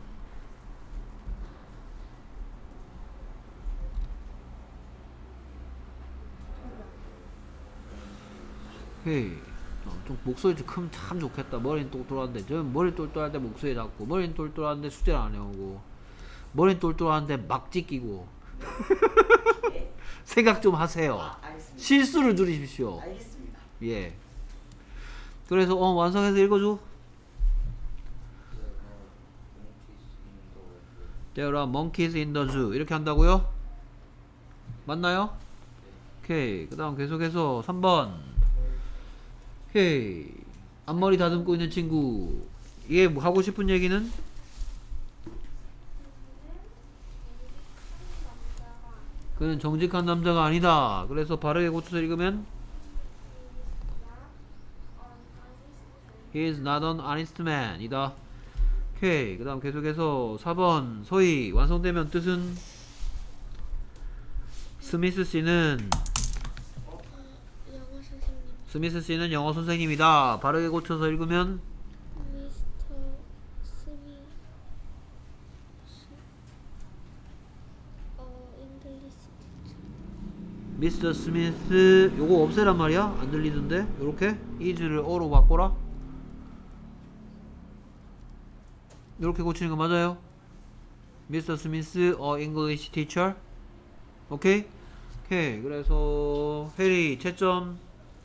헤이 좀 목소리 좀 크면 참 좋겠다. 머리는 똘똘한데 저 머리 똘똘한데 목소리 작고 머리는 똘똘한데 숙제를 안 해오고 머리는 똘똘한데 막 찢기고 네. 생각 좀 하세요. 아, 알겠습니다. 실수를 줄이십시오. 알겠습니다. 예. 그래서 어 완성해서 읽어줘. There are monkeys in the zoo 이렇게 한다고요? 맞나요? 오케이 그 다음 계속해서 삼 번 오케이 앞머리 다듬고 있는 친구 얘 뭐 하고 싶은 얘기는? 그는 정직한 남자가 아니다. 그래서 바르게 고쳐서 읽으면 He is not an honest man 이다. 오케이 그 다음 계속해서 사 번 소위 완성되면 뜻은 스미스 씨는 영어 선생님. 스미스 씨는 영어 선생님이다. 바르게 고쳐서 읽으면 미스터 스미. 어, 잉글리시 티처. 미스터 스미스 요거 없애란 말이야? 안 들리던데? 요렇게 is를 어로 바꿔라. 요렇게 고치는 거 맞아요? 미스터 스미스 a English teacher. 오케이? 오케이 그래서 해리 채점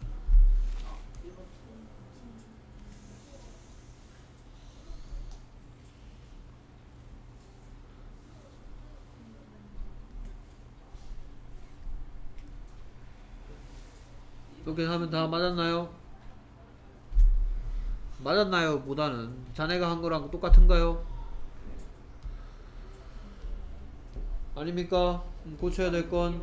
이렇게 하면 다 맞았나요? 맞았나요? 보다는 자네가 한 거랑 똑같은가요? 아닙니까? 음, 고쳐야 될 건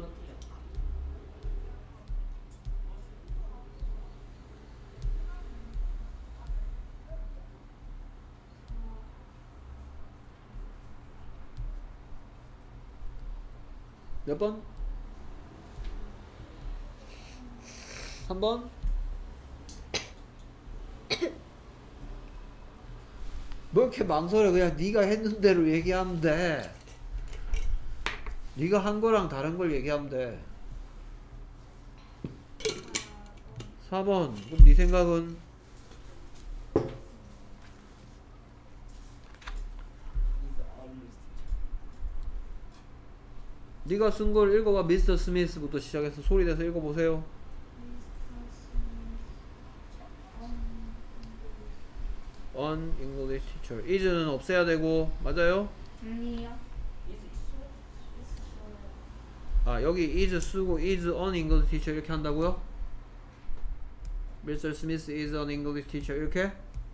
몇 번? 삼 번? 뭐 이렇게 망설여. 그냥 네가 했는 대로 얘기하면 돼. 네가 한 거랑 다른 걸 얘기하면 돼. 사 번 그럼 네 생각은? 네가 쓴 걸 읽어봐. 미스터 스미스부터 시작해서 소리 내서 읽어보세요. On English teacher. is는 없애야 되고 맞아요? 아니요. 아 여기 is 쓰고 is on English teacher 이렇게 한다고요? 미스터 Smith is an English teacher 이렇게?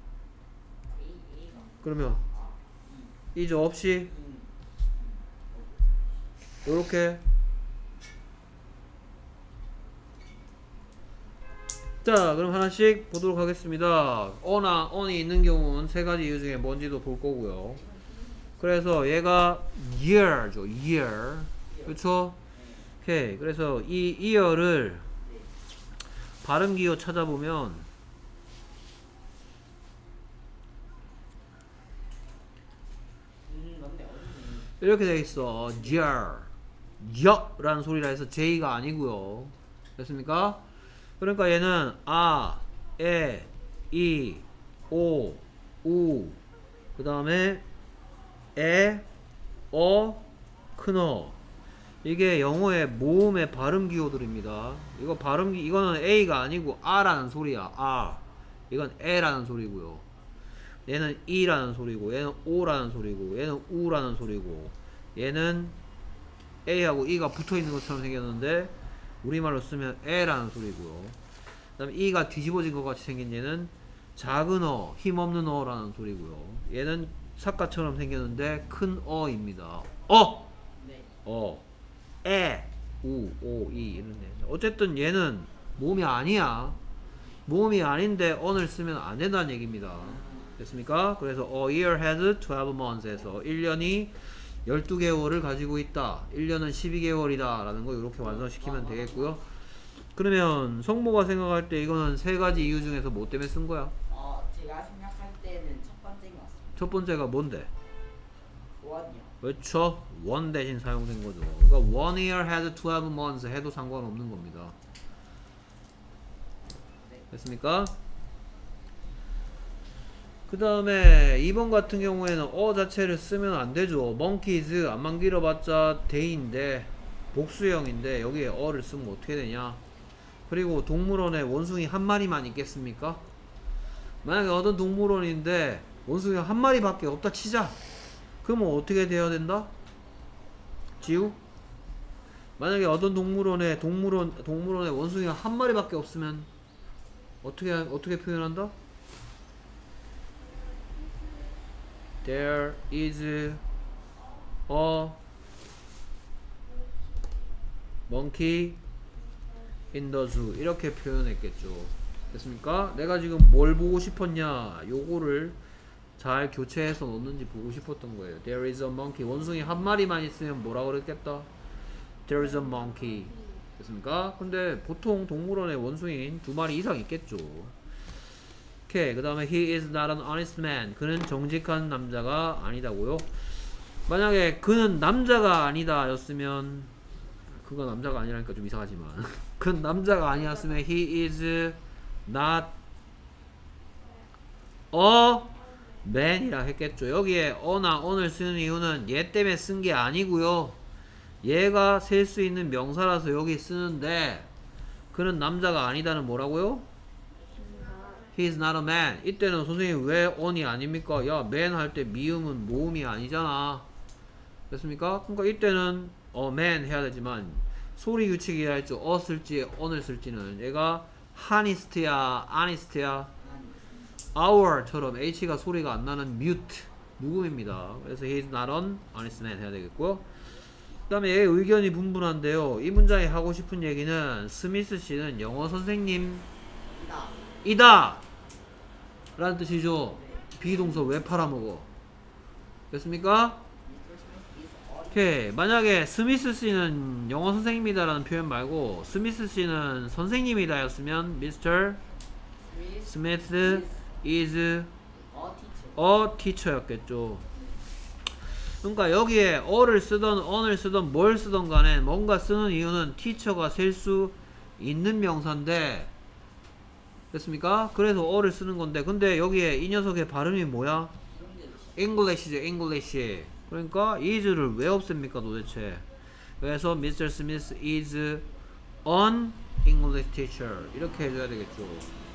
그러면 is 없이 요렇게 자 그럼 하나씩 보도록 하겠습니다. 어나 on이 있는 경우는 세 가지 이유 중에 뭔지도 볼 거고요. 그래서 얘가 year죠. year 그렇죠? 오케이 그래서 이 year를 발음 기호 찾아보면 이렇게 돼 있어. year 여라는 소리라 해서 J가 아니고요. 됐습니까? 그러니까 얘는 아, 에, 이, 오, 우, 그 다음에 에, 어, 크너 이게 영어의 모음의 발음 기호들입니다. 이거 발음 기 이거는 A가 아니고 R라는 소리야. R 이건 에라는 소리고요. 얘는 E라는 소리고 얘는 O라는 소리고 얘는 U라는 소리고 얘는 A하고 E가 붙어있는 것처럼 생겼는데 우리말로 쓰면 에라는 소리고요. 그 다음에 E가 뒤집어진 것 같이 생긴 얘는 작은 어, 힘없는 어라는 소리고요. 얘는 사과처럼 생겼는데 큰 어입니다. 어! 네. 어, 에, 우, 오, 이 이런 애. 어쨌든 얘는 모음이 아니야. 모음이 아닌데 on을 쓰면 안 된다는 얘기입니다. 됐습니까? 그래서 a year has twelve months에서 일 년이 열두 개월을 가지고 있다. 일 년은 십이 개월이다 라는 거 이렇게 완성시키면 되겠고요. 그러면 성모가 생각할 때 이거는 세 가지 이유 중에서 뭐 때문에 쓴 거야? 어, 제가 생각할 때는 첫 번째인 것 같습니다. 첫 번째가 뭔데? 원이요. 그렇죠. one 대신 사용된 거죠. 그러니까 one year has twelve months 해도 상관없는 겁니다. 됐습니까? 그 다음에 이 번 같은 경우에는 어 자체를 쓰면 안 되죠. monkeys 안만 길어봤자 대인데 복수형인데 여기에 어를 쓰면 어떻게 되냐. 그리고 동물원에 원숭이 한 마리만 있겠습니까? 만약에 어떤 동물원인데 원숭이 한 마리밖에 없다 치자. 그러면 어떻게 되어야 된다? 지우? 만약에 어떤 동물원에 동물원 동물원에 원숭이가 한 마리밖에 없으면 어떻게 어떻게 표현한다? There is a monkey in the zoo 이렇게 표현했겠죠. 됐습니까? 내가 지금 뭘 보고 싶었냐 요거를 잘 교체해서 넣는지 보고 싶었던 거예요. There is a monkey. 원숭이 한 마리만 있으면 뭐라 그랬겠다? There is a monkey. 됐습니까? 근데 보통 동물원에 원숭이는 두 마리 이상 있겠죠. 오케이. 그 다음에 he is not an honest man. 그는 정직한 남자가 아니다고요. 만약에 그는 남자가 아니다 였으면 그가 남자가 아니라니까 좀 이상하지만 그는 남자가 아니었으면 he is not a man이라 했겠죠. 여기에 어나 on을 쓰는 이유는 얘 때문에 쓴 게 아니고요. 얘가 셀 수 있는 명사라서 여기 쓰는데 그는 남자가 아니다는 뭐라고요? He is not a man. 이때는 선생님 왜 on이 아닙니까? 야 man 할 때 미음은 모음이 아니잖아. 됐습니까? 그러니까 이때는 a man 해야 되지만 소리 규칙이 할지 어 쓸지 on을 쓸지는 얘가 honest야 honest야 our처럼 h가 소리가 안 나는 mute 무음입니다. 그래서 he is not an honest man 해야 되겠고요. 그 다음에 얘 의견이 분분한데요. 이 문장이 하고 싶은 얘기는 스미스 씨는 영어 선생님 이다. 이다 라는 뜻이죠. 비동사 왜 팔아먹어? 됐습니까? 오케이. 만약에 스미스 씨는 영어 선생님이다 라는 표현 말고 스미스 씨는 선생님이다 였으면 미스터 스미스 is 어, 티처. a teacher 였겠죠. 그러니까 여기에 어를 쓰던 on을 쓰던 뭘 쓰던 간에 뭔가 쓰는 이유는 teacher가 셀 수 있는 명사인데 됐습니까? 그래서 어를 쓰는 건데 근데 여기에 이 녀석의 발음이 뭐야? English죠. English. 그러니까 is를 왜 없앱니까 도대체? 그래서 미스터 Smith is an English teacher 이렇게 해줘야 되겠죠.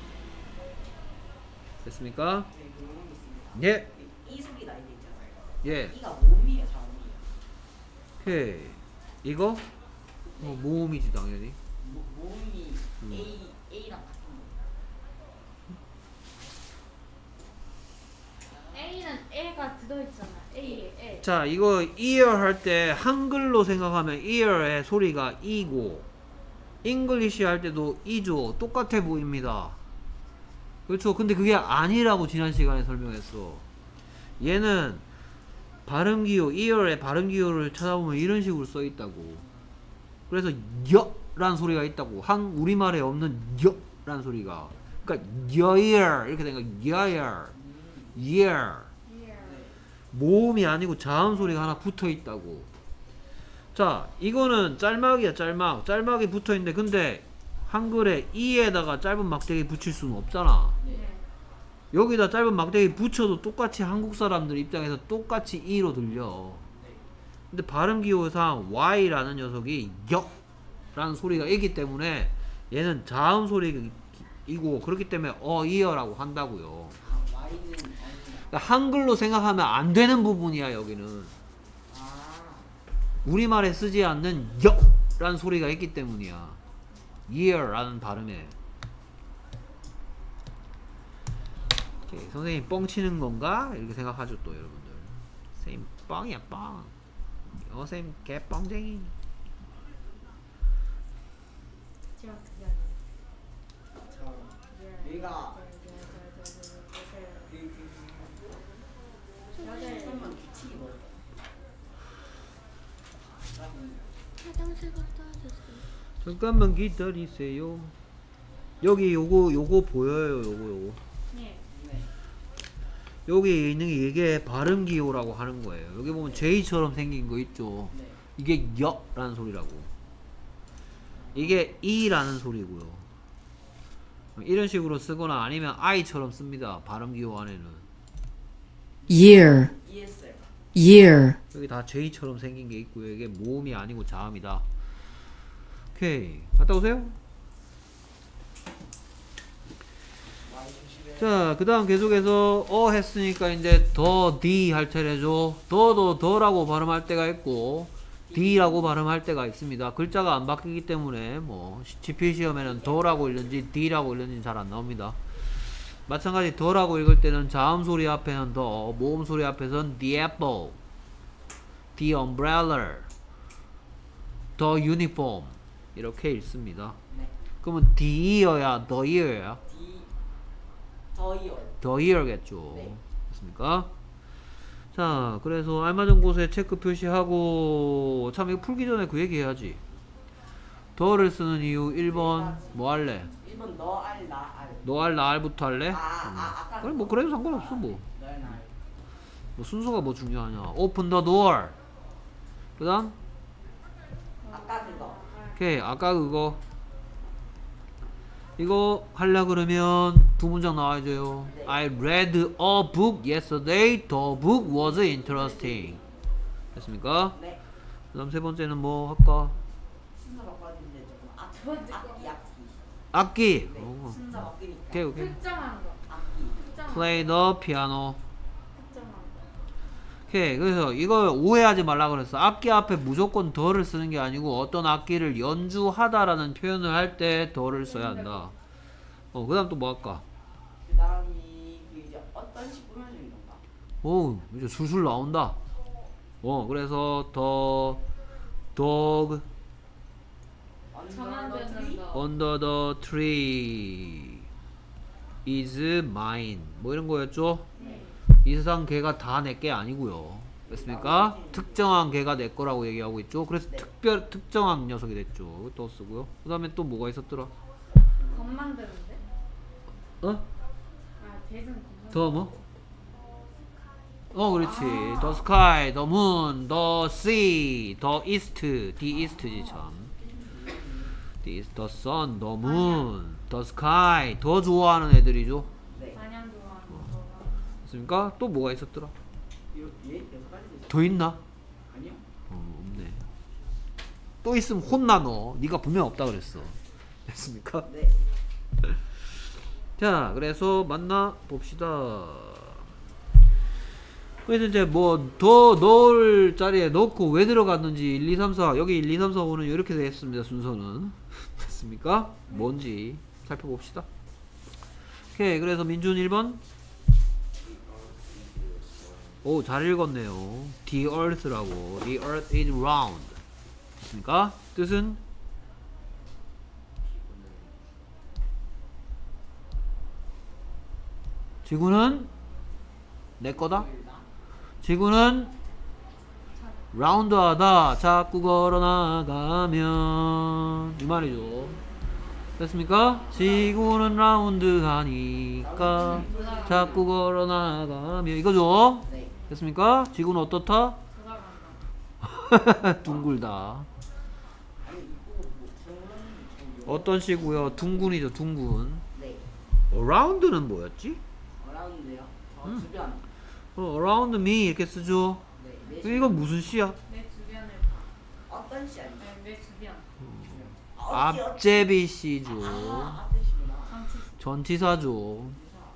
됐습니까? 네, 그런 게 있습니다. 예. 이 소리 나이 돼 있잖아요. 예. 이가 모음이에요, 자음이에요. 오케이. 이거? 어, 모음이지 당연히. 모, 모음이 음. A A랑 같은 거. A는 A가 들어있잖아. A에 A. 자 이거 ear 할 때 한글로 생각하면 ear의 소리가 이고 English 할 때도 이죠. 똑같아 보입니다. 그렇죠. 근데 그게 아니라고 지난 시간에 설명했어. 얘는 발음기호 ear의 발음기호를 찾아보면 이런 식으로 써있다고. 그래서 여 라는 소리가 있다고. 한 우리말에 없는 여 라는 소리가. 그러니까 your 이렇게 된 거. your year 모음이 아니고 자음 소리가 하나 붙어 있다고. 자 이거는 짤막이야. 짤막 짤막이 붙어 있는데 근데 한글에 이에다가 짧은 막대기 붙일 수는 없잖아. 네. 여기다 짧은 막대기 붙여도 똑같이 한국 사람들 입장에서 똑같이 이로 들려. 근데 발음 기호상 Y라는 녀석이 역 라는 소리가 있기 때문에 얘는 자음 소리이고 그렇기 때문에 어 이어라고 한다고요. 아, Y는 아니야. 그러니까 한글로 생각하면 안 되는 부분이야 여기는. 아, 우리말에 쓰지 않는 여 라는 소리가 있기 때문이야. year 라는 발음에. 오케이, 선생님 뻥치는 건가? 이렇게 생각하죠 또 여러분들. 선생님 뻥이야 뻥. 어 선생님 개뻥쟁이. 제가 그게 아니에요. 저 얘가 여덟. 설마 규칙이 뭐야? 화장실 갔다 와주세요. 잠깐만 기다리세요. 여기 요거 요거 보여요 요거 요거. 네. 네. 여기 있는 게 이게 발음 기호라고 하는 거예요. 여기 보면 J처럼 생긴 거 있죠. 네. 이게 여라는 소리라고. 이게 이라는 소리고요. 이런 식으로 쓰거나 아니면 I처럼 씁니다. 발음 기호 안에는. year, 이해했어요. year, 여기 다 J처럼 생긴 게 있고요. 이게 모음이 아니고 자음이다. 오케이. 갔다 오세요. 자, 그 다음 계속해서 어 했으니까 이제 더, 디 할 차례죠. 더도 더라고 발음할 때가 있고 D라고 발음할 때가 있습니다. 글자가 안 바뀌기 때문에 뭐 지필 시험에는 더라고 읽는지 D라고 읽는지 잘 안 나옵니다. 마찬가지 더라고 읽을 때는 자음 소리 앞에는 더, 모음 소리 앞에서는 the apple, the umbrella, the uniform 이렇게 읽습니다. 네. 그러면 the ear야, the ear야? D 더 이어. the ear겠죠. 네. 됐습니까? 자, 그래서 알맞은 곳에 체크 표시하고 참 이거 풀기 전에 그 얘기 해야지. 더를 쓰는 이유 일 번 뭐 할래? 일 번 너 알 나 알. 너 할, 나 할부터 할래? 아, 아, 아까 그래 뭐 그래도 상관없어 뭐. 너알 나 알. 뭐 순서가 뭐 중요하냐. Open the door. 그 다음 아까 그거. 오케이 아까 그거 이거 하려 그러면 두 문장 나와야죠. 네. I read a book yesterday. The book was interesting. 됐습니까? 네. 그 다음 세 번째는 뭐 할까? 순서 바꿔주는데 조금 아, 두 번째 악기 악기. 악기. 네. 어. 순서 바뀌니까. 오케이 오케이. 특정한 거. 악기. 특정한 Play the piano. 특정한 거. 오케이 그래서 이거 오해하지 말라 그랬어. 악기 앞에 무조건 더를 쓰는 게 아니고 어떤 악기를 연주하다라는 표현을 할 때 더를 써야 한다. 어 그다음 또 뭐 할까? 그다음이 그 이제 어떤 식 꾸며주는 건가? 오 이제 술술 나온다. 어 그래서 더 dog 전환되는 거. under the tree is mine 뭐 이런 거였죠? 네. 이 세상 개가 다 내 게 아니고요. 됐습니까? 특정한 개가 내 거라고 얘기하고 있죠. 그래서 네. 특별 특정한 녀석이 됐죠. 또 쓰고요. 그다음에 또 뭐가 있었더라? 겁 만드는데? 어? 아, 대승 겁 만드는 더 뭐? 어 그렇지. The sky, the moon, the sea, the east, the east지 참. The, east, the sun, the moon, the sky 더 좋아하는 애들이죠. 네. 마냥 좋아하는 거. 됐습니까? 또 뭐가 있었더라? 요 얘 여섯 가지 됐어요. 더 있나? 아니요. 어, 없네. 또 있으면 혼나 너. 네가 분명 없다 그랬어. 됐습니까? 네. 자, 그래서 만나 봅시다. 그래서 이제 뭐 더 넣을 자리에 넣고 왜 들어갔는지 일, 이, 삼, 사 여기 일, 이, 삼, 사, 오는 이렇게 되어 있습니다. 순서는 됐습니까? 뭔지 살펴봅시다. 오케이, 그래서 민준 일 번. 오, 잘 읽었네요. The earth라고. The earth is round. 됐습니까? 뜻은? 지구는 내 거다? 지구는 라운드하다. 자꾸 걸어나가면 이 말이죠. 됐습니까? 지구는 라운드하니까 자꾸 걸어나가면 이거죠? 네. 됐습니까? 지구는 어떻다? 돌아간다. 둥글다. 아니 이거 뭐 질문 어떤 식이고요? 둥근이죠, 둥근. 네. around는 뭐였지? 어라운드요. 저 음. 주변. 어, around me 이렇게 쓰죠. 네. 내 이건 무슨 시야? 내 주변을 봐. 어떤 시 아니에요? 네, 내 주변. 아, 어찌, 어찌. 앞제비 시죠. 아, 앞제시구나. 정치. 전치사죠.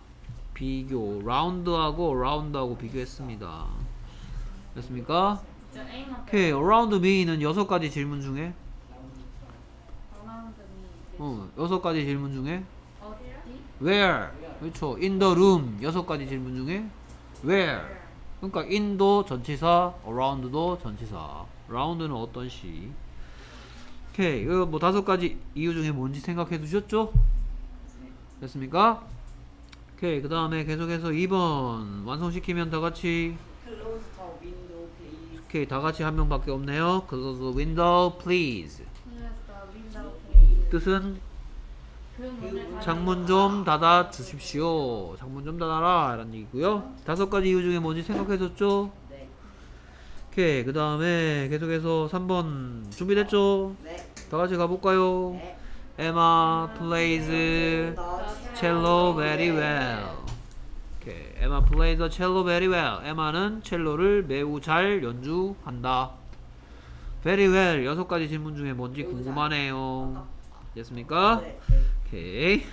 비교. 라운드하고 라운드하고 비교했습니다. 됐습니까? 저 A만 오케이. around me는 여섯 가지 질문 중에 around me. 어, 여섯 가지 질문 중에 어디? where 그렇죠. in the room 여섯 가지 질문 중에 where 그러니까 in도 전치사, around도 전치사. round는 어떤 시? 오케이. 이거 뭐 다섯 가지 이유 중에 뭔지 생각해 두셨죠? 됐습니까? 오케이. 그 다음에 계속해서 이 번 완성시키면 다 같이 Close the window, please. 오케이. 다 같이 한 명밖에 없네요. close the window please. 그래서 윈도우 플레이. 뜻은 그 문을 닫아. 창문 좀 닫아 주십시오. 창문 좀 닫아라 라는 얘기고요. 다섯 가지 이유 중에 뭔지 생각해 줬죠? 네. 오케이. 그 다음에 계속해서 삼 번 준비됐죠? 네. 다 같이 가볼까요? 네. Emma plays cello very well. 오케이. Emma plays the cello very well. Emma는 첼로를 매우 잘 연주한다. very well. 여섯 가지 질문 중에 뭔지 궁금하네요. 됐습니까? 네. 오케이.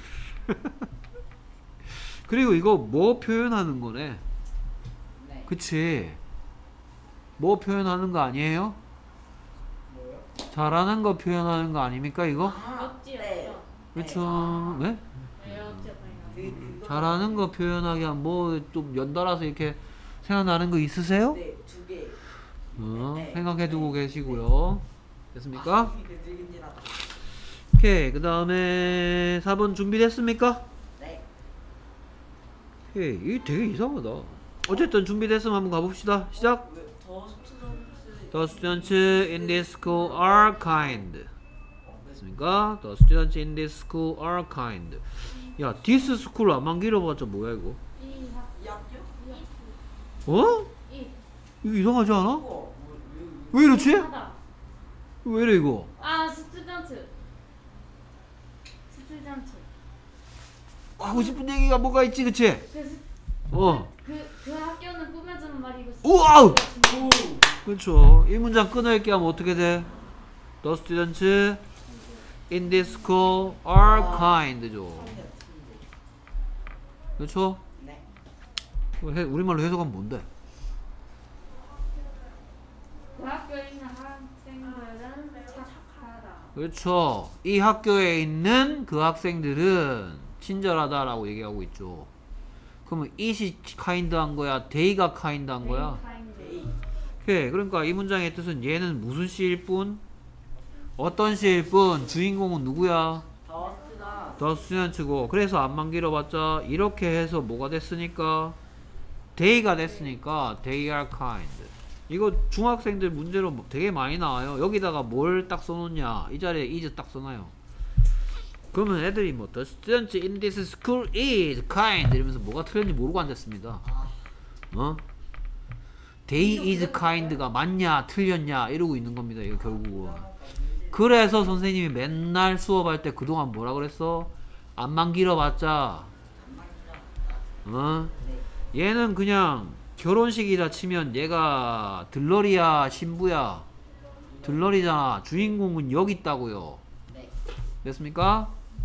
그리고 이거 뭐 표현하는 거네? 네. 그치? 뭐 표현하는 거 아니에요? 뭐요? 잘하는 거 표현하는 거 아닙니까 이거? 없지 네. 없죠. 그쵸? 네? 네 없죠 당연히. 그, 그거- 잘하는 거 표현하기 뭐 좀 연달아서 이렇게 생각나는 거 있으세요? 네, 두 개. 어, 네. 생각해두고 계시고요. 됐습니까? 아, 이게 늙은지라다. 오케이. 그 다음에 사 번 준비됐습니까? 네. 오케이. 이게 되게 이상하다. 어쨌든 준비됐으면 한번 가봅시다. 시작! 왜, 더 스튜던트. The students in this school are kind. 됐습니까? The students in this school are kind. 야, this school 안만 길어봤자 뭐야 이거? 이 학. 이 학교? 어? 이. 이거 이상하지 않아? 우와, 뭐, 왜, 왜 이렇지? 하다. 왜 이래 이거? 아 스튜던트. 스튜던트. 하고 싶은 얘기가 뭐가 있지, 그치? 그, 스- 어. 그, 그 학교는 꾸며주는 말이고 우와우! 스튜던트. 그렇죠. 이 문장 끊어읽기 하면 어떻게 돼? The students in this school are kind죠. 그렇죠? 네. 해- 우리말로 해석하면 뭔데? 그 학교에 있는 학생들은 착하다. 그렇죠. 이 학교에 있는 그 학생들은 친절하다라고 얘기하고 있죠. 그러면 it이 kind한 거야? they가 kind한 거야? 에이. 오케이. 그러니까 이 문장의 뜻은 얘는 무슨 시일 뿐? 어떤 시일 뿐? 주인공은 누구야? 더 스튜던트. 더 스튜던트고. 그래서 안만 길어봤자 이렇게 해서 뭐가 됐으니까 they가 됐으니까 they are kind. 이거 중학생들 문제로 뭐 되게 많이 나와요. 여기다가 뭘 딱 써놓냐? 이 자리에 is 딱 써놔요. 그러면 애들이 뭐 the student in this school is kind 이러면서 뭐가 틀렸는지 모르고 앉았습니다. 어? they is kind가 맞냐 틀렸냐 이러고 있는 겁니다. 이거 결국은. 그래서 선생님이 맨날 수업할 때 그동안 뭐라 그랬어? 안만 길어봤자 어? 얘는 그냥 결혼식이라 치면 얘가 들러리야 신부야? 들러리잖아. 주인공은 여기 있다고요. 네. 됐습니까?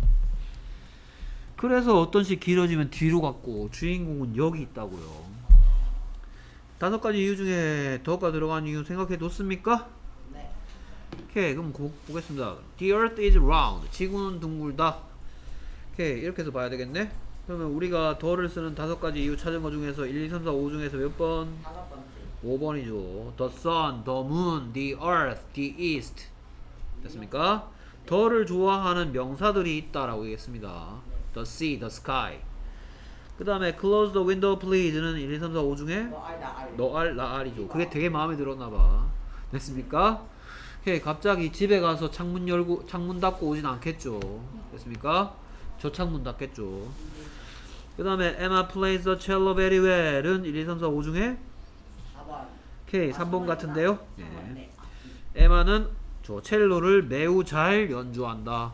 그래서 어떤 식 길어지면 뒤로 갔고 주인공은 여기 있다고요. 다섯 가지 이유 중에 더가 들어간 이유 생각해 뒀습니까? 네. 오케이. 그럼 고, 보겠습니다. The earth is round. 지구는 둥글다. 오케이. 이렇게 해서 봐야 되겠네. 그러면 우리가 더를 쓰는 다섯 가지 이유 찾은 것 중에서 일, 이, 삼, 사, 오 중에서 몇 번? 다섯 번째. 오 번이죠. The sun, the moon, the earth, the east. 됐습니까? 더를 좋아하는 명사들이 있다라고 얘기했습니다. The sea, the sky. 그 다음에 close the window please는 일, 이, 삼, 사, 오 중에 너 알, 나 알. 너 알, 나 알이죠. 그게 되게 마음에 들었나봐. 됐습니까? 오케이. 갑자기 집에 가서 창문 열고 창문 닫고 오진 않겠죠. 됐습니까? 저 창문 닫겠죠. 그 다음에 Emma plays the cello very well은 일, 이, 삼, 사, 오 중에 사 번. 오케이. 삼 번 같은데요. 네. 네. 에마는 저 첼로를 매우 잘 연주한다.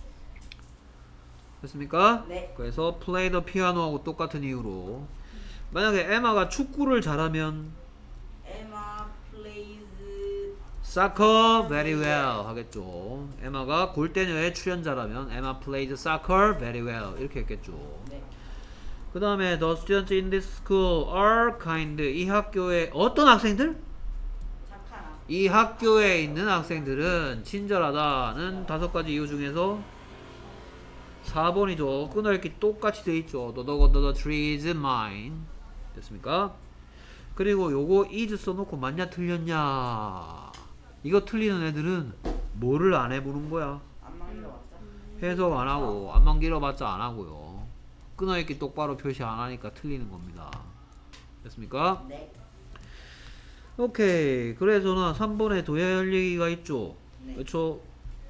됐습니까? 네. 그래서 play the piano하고 똑같은 이유로 만약에 에마가 축구를 잘하면 Emma plays. soccer very well 하겠죠. 에마가 골대녀의 출연자라면 Emma plays soccer very well 이렇게 했겠죠. 네. 그 다음에 the students in this school are kind. 이 학교에 어떤 학생들? 착한. 이 학교에 있는 학생들은 친절하다는 다섯 가지 이유 중에서 사 번이죠. 끊어읽기 똑같이 돼 있죠. The dog under the tree is mine. 됐습니까? 그리고 요거 is 써놓고 맞냐 틀렸냐. 이거 틀리는 애들은 뭐를 안 해보는 거야? 안만 길어봤자. 해석 안 하고 안만 길어봤자 안 하고요. 끊어읽기 똑바로 표시 안 하니까 틀리는 겁니다. 됐습니까? 네. 오케이. 그래서는 삼 번에 도야할 얘기가 있죠. 네. 그렇죠?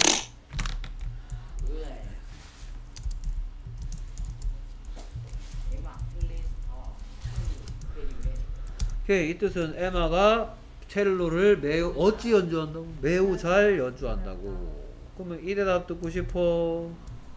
왜? 에마 플레이스 어. 왜? 오케이. 이 뜻은 에마가 첼로를 매우 어찌 연주한다고? 매우 잘 연주한다고. 그러면 이 대답 듣고 싶어.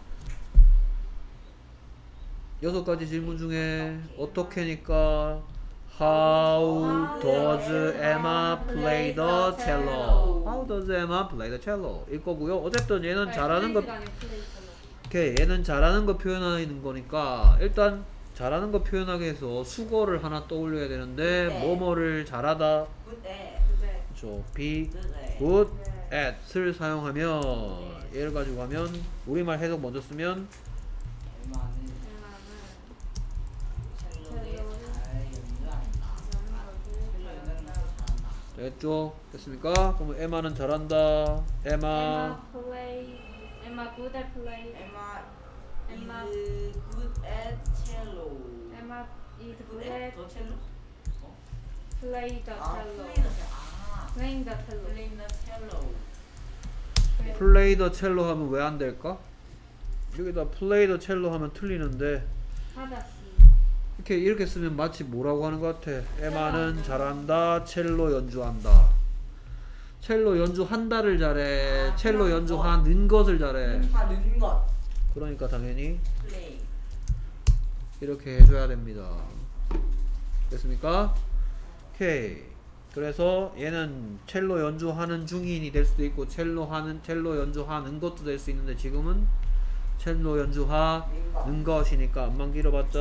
여섯 가지 질문 중에 어떻게니까 How does Emma play the cello? How does Emma play the cello? 일 거고요. 어쨌든 얘는 잘하는 거, 오케이, 얘는 잘하는 거 표현하는 거니까 일단 잘하는 거 표현하기 위해서 수거를 하나 떠올려야 되는데 네. 뭐뭐를 잘하다, 굿에. 그렇죠? be 굿에. good at을 사용하면 얘를 가지고 하면 우리말 해석 먼저 쓰면 에마는 첼로를 잘 연주한다. 첼로 연주하는 거 잘한다. 됐죠? 됐습니까? 그러면 에마는 잘한다. 에마 Emma play. Emma good at play. 에마 Emma. is good at cello. Emma is good good at at the cello? 어? play the 아, cello. play the cello. 아, Playing the cello. playing the cello. 플레이 더 첼로 하면 왜 안 될까? 여기다 플레이 더 첼로 하면 틀리는데 하다시. 이렇게 이렇게 쓰면 마치 뭐라고 하는 것 같아. 에마는 잘한다. 첼로 연주한다. 첼로 연주한다를 잘해. 아, 첼로 그런 연주하는 것을 잘해. 하는 것. 그러니까 당연히 play. 이렇게 해줘야 됩니다. 됐습니까? 오케이. 그래서 얘는 첼로 연주하는 중인이 될 수도 있고 첼로 하는 첼로 연주하는 것도 될 수 있는데 지금은 첼로 연주하는 것이니까 안만 길어봤자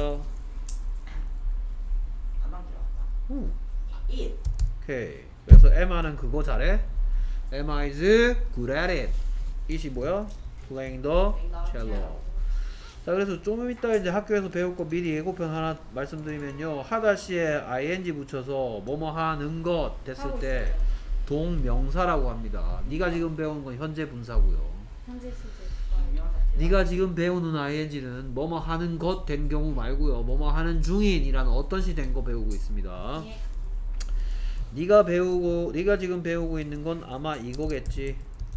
안만 들어왔다. 음. it. 오케이. 그래서 에마는 그거 잘해. Emma is good at it. it이 뭐야? Playing the cello. 자, 그래서 좀 이따 이제 학교에서 배울 거 미리 예고편 하나 말씀드리면요. 하다시에 ing 붙여서 뭐뭐 하는 것 됐을 때 동명사라고 합니다. 네가 지금 배우는 건 현재 분사고요. 현재 시제. 네가 지금 배우는 ing는 뭐뭐 하는 것 된 경우 말고요. 뭐뭐 하는 중인이라는 어떤 시 된 거 배우고 있습니다. 예. 네가 배우고 네가 지금 배우고 있는 건 아마 이거겠지.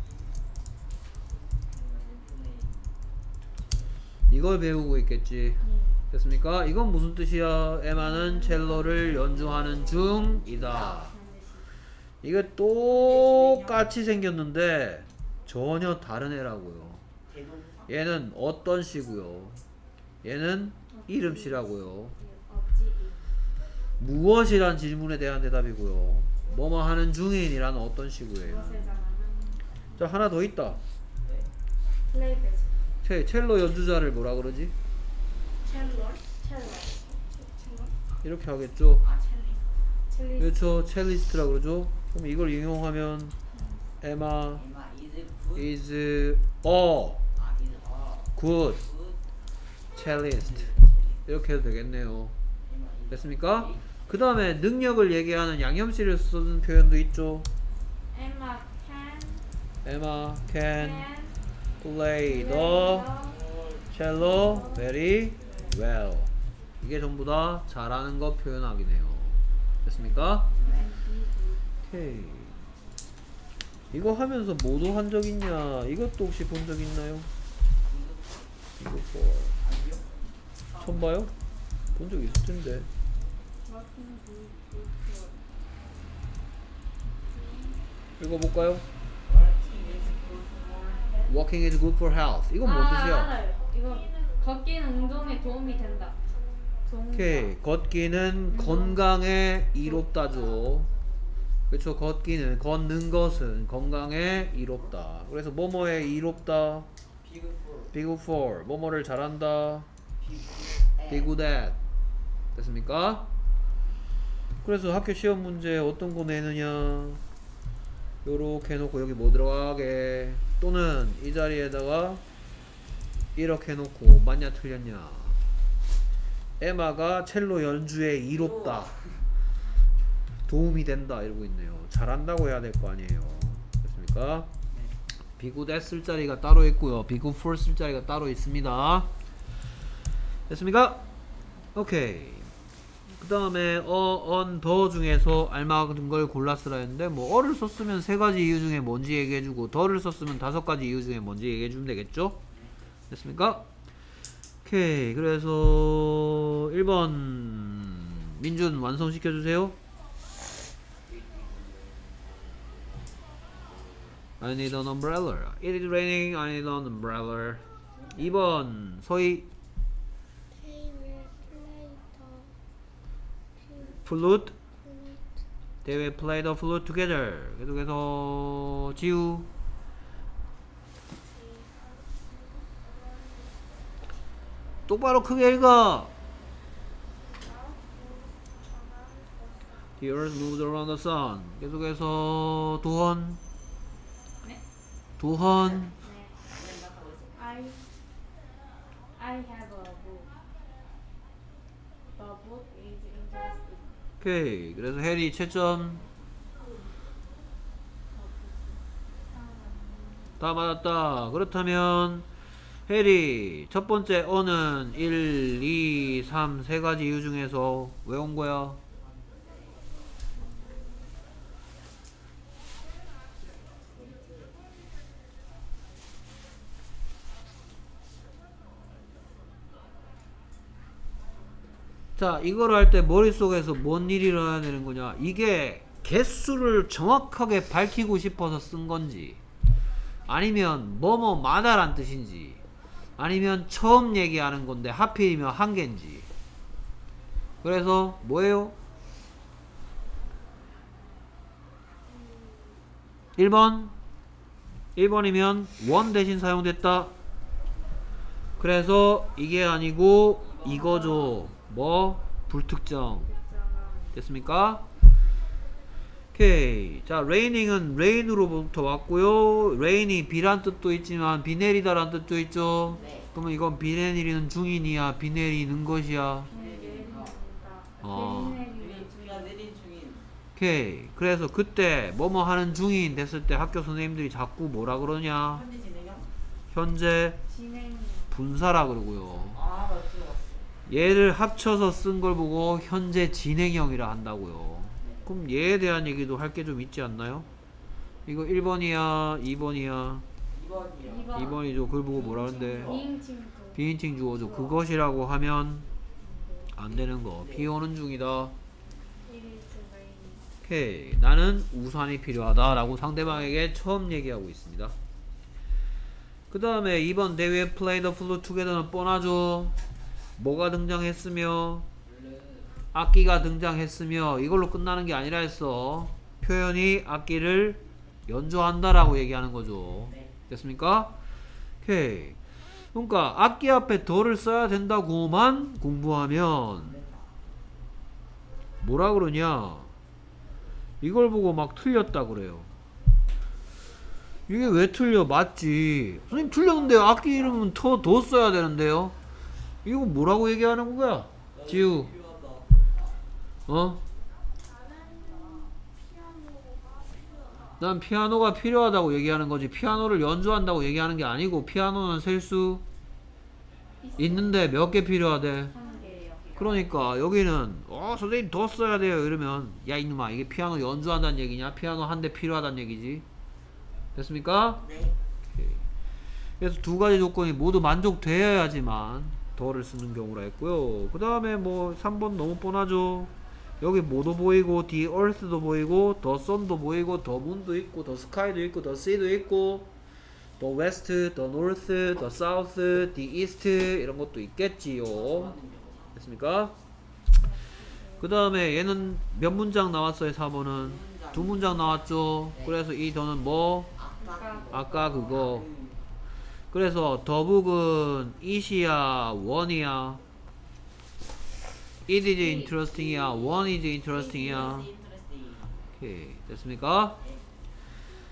이걸 배우고 있겠지. 됐습니까? 이건 무슨 뜻이야? 에마는 첼로를 연주하는 중이다. 이게 똑같이 생겼는데 전혀 다른 애라고요. 대동사. 얘는 어떤 시고요. 얘는 이름시라고요. 어찌. 무엇이란 질문에 대한 대답이고요. 뭐뭐 하는 중인이란 어떤 시고예요. 무엇을 잘하는. 자, 하나 더 있다. 네. 플레이 베스. 첼, 첼로 연주자를 뭐라 그러지? 첼로. 첼로. 첼로. 이렇게 하겠죠. 아 첼리스트. 첼리스트. 그렇죠. 첼리스트라 그러죠. 그럼 이걸 인용하면 에마 에마 is good. is a 아 is a good good cellist. 이렇게 해도 되겠네요. 에마 is 됐습니까? 그 다음에 능력을 얘기하는 양념시를 쓰는 표현도 있죠. Emma can. Emma can can play play the the cello very well. 이게 전부 다 잘하는 거 표현하기네요. 됐습니까? 오케이. 이거 하면서 뭐도 한 적 있냐? 이것도 혹시 본 적 있나요? 이거 뭐 처음 봐요? 본 적 있을 텐데. 읽어볼까요? Walking is good for health. 이건 뭔 뜻이야? 아, 알아요. 이거 걷기는 운동에 도움이 된다. 좋은 오케이. 거. 걷기는 건강에 이롭다죠. 그렇죠. 걷기는 걷는 것은 건강에 이롭다. 그래서 뭐뭐에 이롭다. big for Be good for 뭐뭐를 잘한다. big Be good at. 됐습니까? 그래서 학교 시험 문제 어떤 거 내느냐? 요렇게 해놓고 여기 뭐 들어가게, 또는 이 자리에다가 이렇게 해놓고 맞냐 틀렸냐. 에마가 첼로 연주에 이롭다, 도움이 된다 이러고 있네요. 잘한다고 해야 될 거 아니에요. 됐습니까? 비굿 at 쓸 자리가 따로 있고요, 비굿 for 쓸 자리가 따로 있습니다. 됐습니까? 오케이. 그 다음에 어, on, 더 중에서 알맞은 걸 골라 쓰라 했는데, 뭐 어를 썼으면 세 가지 이유 중에 뭔지 얘기해주고, 더를 썼으면 다섯 가지 이유 중에 뭔지 얘기해주면 되겠죠? 됐습니까? 오케이. 그래서 일 번 민준 완성시켜주세요. I need an umbrella. It is raining. I need an umbrella. 이 번 서희. They will play the flute. flute. They will play the flute together. 계속해서 지우. 똑바로 크게 읽어. The earth moves around the sun. 계속해서 도헌. 네? 도헌. 네. I I have a book. The book is interesting. 오케이. 그래서 해리 채점 다 맞았다. 그렇다면 해리 첫 번째 어는 일, 이, 삼 세 가지 이유 중에서 왜 온 거야? 자, 이거를 할 때 머릿속에서 뭔 일이 일어나야 되는 거냐? 이게 개수를 정확하게 밝히고 싶어서 쓴 건지, 아니면 뭐뭐마다란 뜻인지, 아니면 처음 얘기하는 건데 하필이면 한 개인지. 그래서 뭐예요? 일 번 일 번이면 원 대신 사용됐다. 그래서 이게 아니고 이거죠. 뭐? 불특정. 됐습니까? 오케이. 자, raining은 rain으로부터 왔고요. rain이 비란 뜻도 있지만 비 내리다란 뜻도 있죠. 네. 그러면 이건 비 내리는 중인이야, 비 내리는 것이야? 어. 내린 중이야, 내린 중인. 오케이. 그래서 그때 뭐뭐 하는 중인 됐을 때 학교 선생님들이 자꾸 뭐라 그러냐? 현재 진행형. 현재 진행. 분사라 그러고요. 아, 나 들어봤어. 얘를 합쳐서 쓴 걸 보고 현재 진행형이라 한다고요. 그럼 얘에 대한 얘기도 할 게 좀 있지 않나요? 이거 일 번이야, 이 번이야? 이 번이요. 이 번이죠. 그걸 보고 뭐라 하는데? 비인칭 도 비인칭 주어죠. 그것이라고 하면 안 되는 거. 비 오는 중이다. It is raining. 오케이. 나는 우산이 필요하다 라고 상대방에게 처음 얘기하고 있습니다. 그 다음에 이 번 They will play the flute together는 뻔하죠. 뭐가 등장했으며 악기가 등장했으며 이걸로 끝나는 게 아니라 했어. 표현이 악기를 연주한다 라고 얘기하는 거죠. 네. 됐습니까? 오케이. 그러니까 악기 앞에 더를 써야 된다고만 공부하면 뭐라 그러냐, 이걸 보고 막 틀렸다 그래요. 이게 왜 틀려? 맞지. 선생님 틀렸는데 악기 이름은 더, 더 써야 되는데요. 이거 뭐라고 얘기하는 거야? 지우. 어? 난 피아노가 필요하다고 얘기하는 거지, 피아노를 연주한다고 얘기하는 게 아니고, 피아노는 셀 수 있는데 몇 개 필요하대? 한 개예요. 그러니까 여기는 어 선생님 더 써야 돼요 이러면, 야 이놈아 이게 피아노 연주한다는 얘기냐? 피아노 한 대 필요하다는 얘기지. 됐습니까? 네. 오케이. 그래서 두 가지 조건이 모두 만족되어야지만 더를 쓰는 경우라 했고요. 그 다음에 뭐 삼 번 너무 뻔하죠. 여기 뭐도 보이고 the earth도 보이고 the sun도 보이고 the moon도 있고 the sky도 있고 the sea도 있고 the west, the north, the south, the east 이런 것도 있겠지요. 됐습니까? 그 다음에 얘는 몇 문장 나왔어요? 사 번은 두 문장 나왔죠. 그래서 이 더는 뭐? 아까 아까 그거. 그래서 더북은 it이야, one이야? it is interesting이야, one is interesting이야? 오케이. 됐습니까?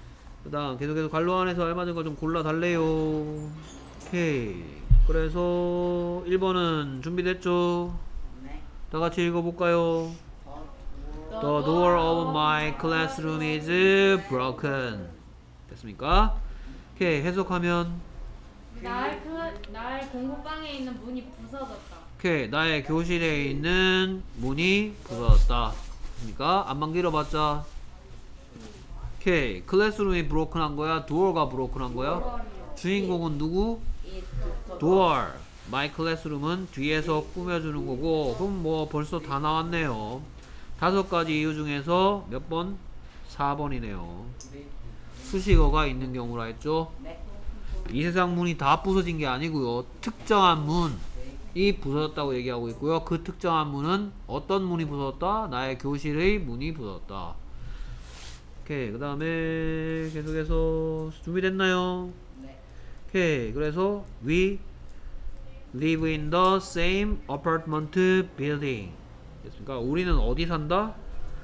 그 다음 계속해서 관로 안에서 알맞은 거 좀 골라 달래요. 오케이. 그래서 일 번은 준비됐죠? 네. 다 같이 읽어볼까요? 더 The door of my classroom is broken. 됐습니까? 오케이. 해석하면 날, 그, 날 공부방에 있는 문이 부서졌다. 오케이. 나의 교실에 있는 문이 부서졌다. 됐습니까? 안만 길어봤자 오케이. 클래스룸이 broken 한 거야? door가 broken 한 거야? 주인공은 누구? door. my classroom은 뒤에서 꾸며주는 거고, 그럼 뭐 벌써 다 나왔네요. 다섯 가지 이유 중에서 몇 번? 사 번이네요. 수식어가 있는 경우라 했죠. 네. 이 세상 문이 다 부서진 게 아니고요. 특정한 문이 부서졌다고 얘기하고 있고요. 그 특정한 문은 어떤 문이 부서졌다? 나의 교실의 문이 부서졌다. 오케이. 그 다음에 계속해서 준비됐나요? 네. 오케이. 그래서 we live in the same apartment building. 됐습니까? 우리는 어디 산다?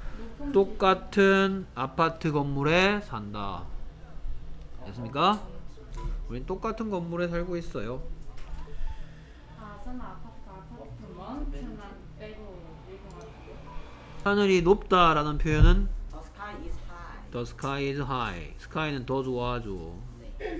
똑같은 아파트 건물에 산다. 됐습니까? 우린 똑같은 건물에 살고 있어요. 아, 설마 아파트가 아파트 멍청한 빼고 읽은 것 같아요. 하늘이 높다라는 표현은 The sky is high. the sky is high. sky는 더 좋아하죠. 네.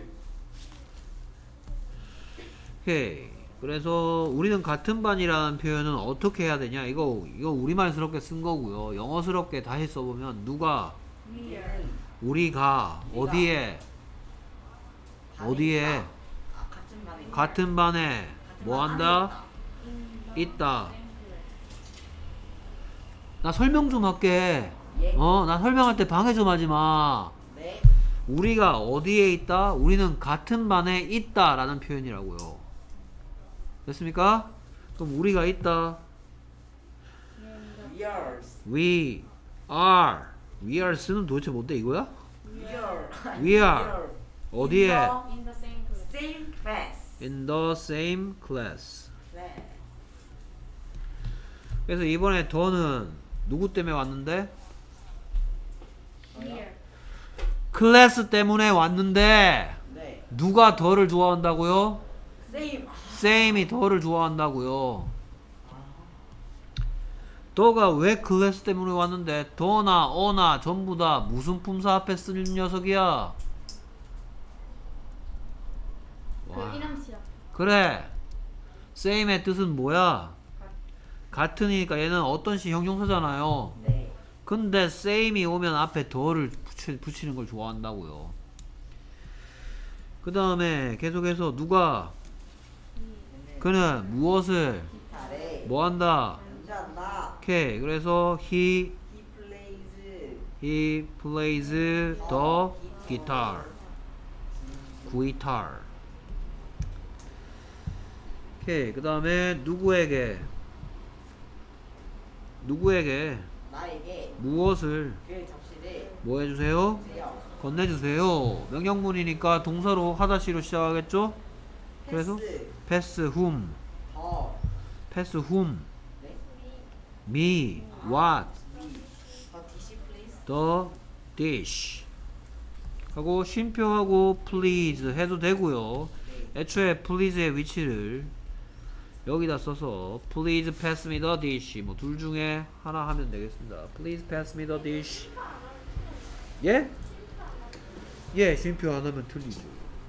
오케이. 그래서 우리는 같은 반이라는 표현은 어떻게 해야 되냐? 이거 이거 우리말스럽게 쓴 거고요. 영어스럽게 다시 써보면 누가 얘는 우리가 어디에 반에 어디에 있다. 아, 같은 반에 같은 반에 같은 뭐 반 한다? 안에 있다. 나 설명 좀 할게. 예. 어, 나 설명할 때 방해 좀 하지 마. 네. 우리가 어디에 있다? 우리는 같은 반에 있다 라는 표현이라고요. 됐습니까? 그럼 우리가 있다. Yours. We are. We are 쓰는 도대체 뭔데 이거야? Your. We are. 어디에? In the same class. Same class. In the same class. class. 그래서 이번에 더는 누구 때문에 왔는데? Here. 클래스 때문에 왔는데 네. 누가 더를 좋아한다고요? Same. same이 더를 좋아한다고요. 더가 왜 클래스 때문에 왔는데 더나 어나 전부 다 무슨 품사 앞에 쓰는 녀석이야? 그 이름 시작. 그래. same의 뜻은 뭐야? 같으니까 얘는 어떤 시 형용사잖아요. 네. 근데 same이 오면 앞에 더를 붙이, 붙이는 걸 좋아한다고요. 그 다음에 계속해서 누가 그는 무엇을 기타래. 뭐 한다? 연주한다. 오케이. 그래서 he He plays. he plays the guitar. guitar. 오케이. 그 다음에 누구에게 누구에게 나에게 무엇을 그 접시를 뭐 해주세요? 주세요. 건네주세요. 명령문이니까 동사로 하다시로 시작하겠죠? 그래서 패스. pass whom 더. pass whom 네. me what Me. 더 디시 플리즈. the dish 하고 쉼표하고 please 해도 되고요. 네. 애초에 please의 위치를 여기다 써서 please pass me the dish 뭐 둘 중에 하나 하면 되겠습니다. please pass me the dish. 예? 예, 쉼표 안 하면 틀리죠.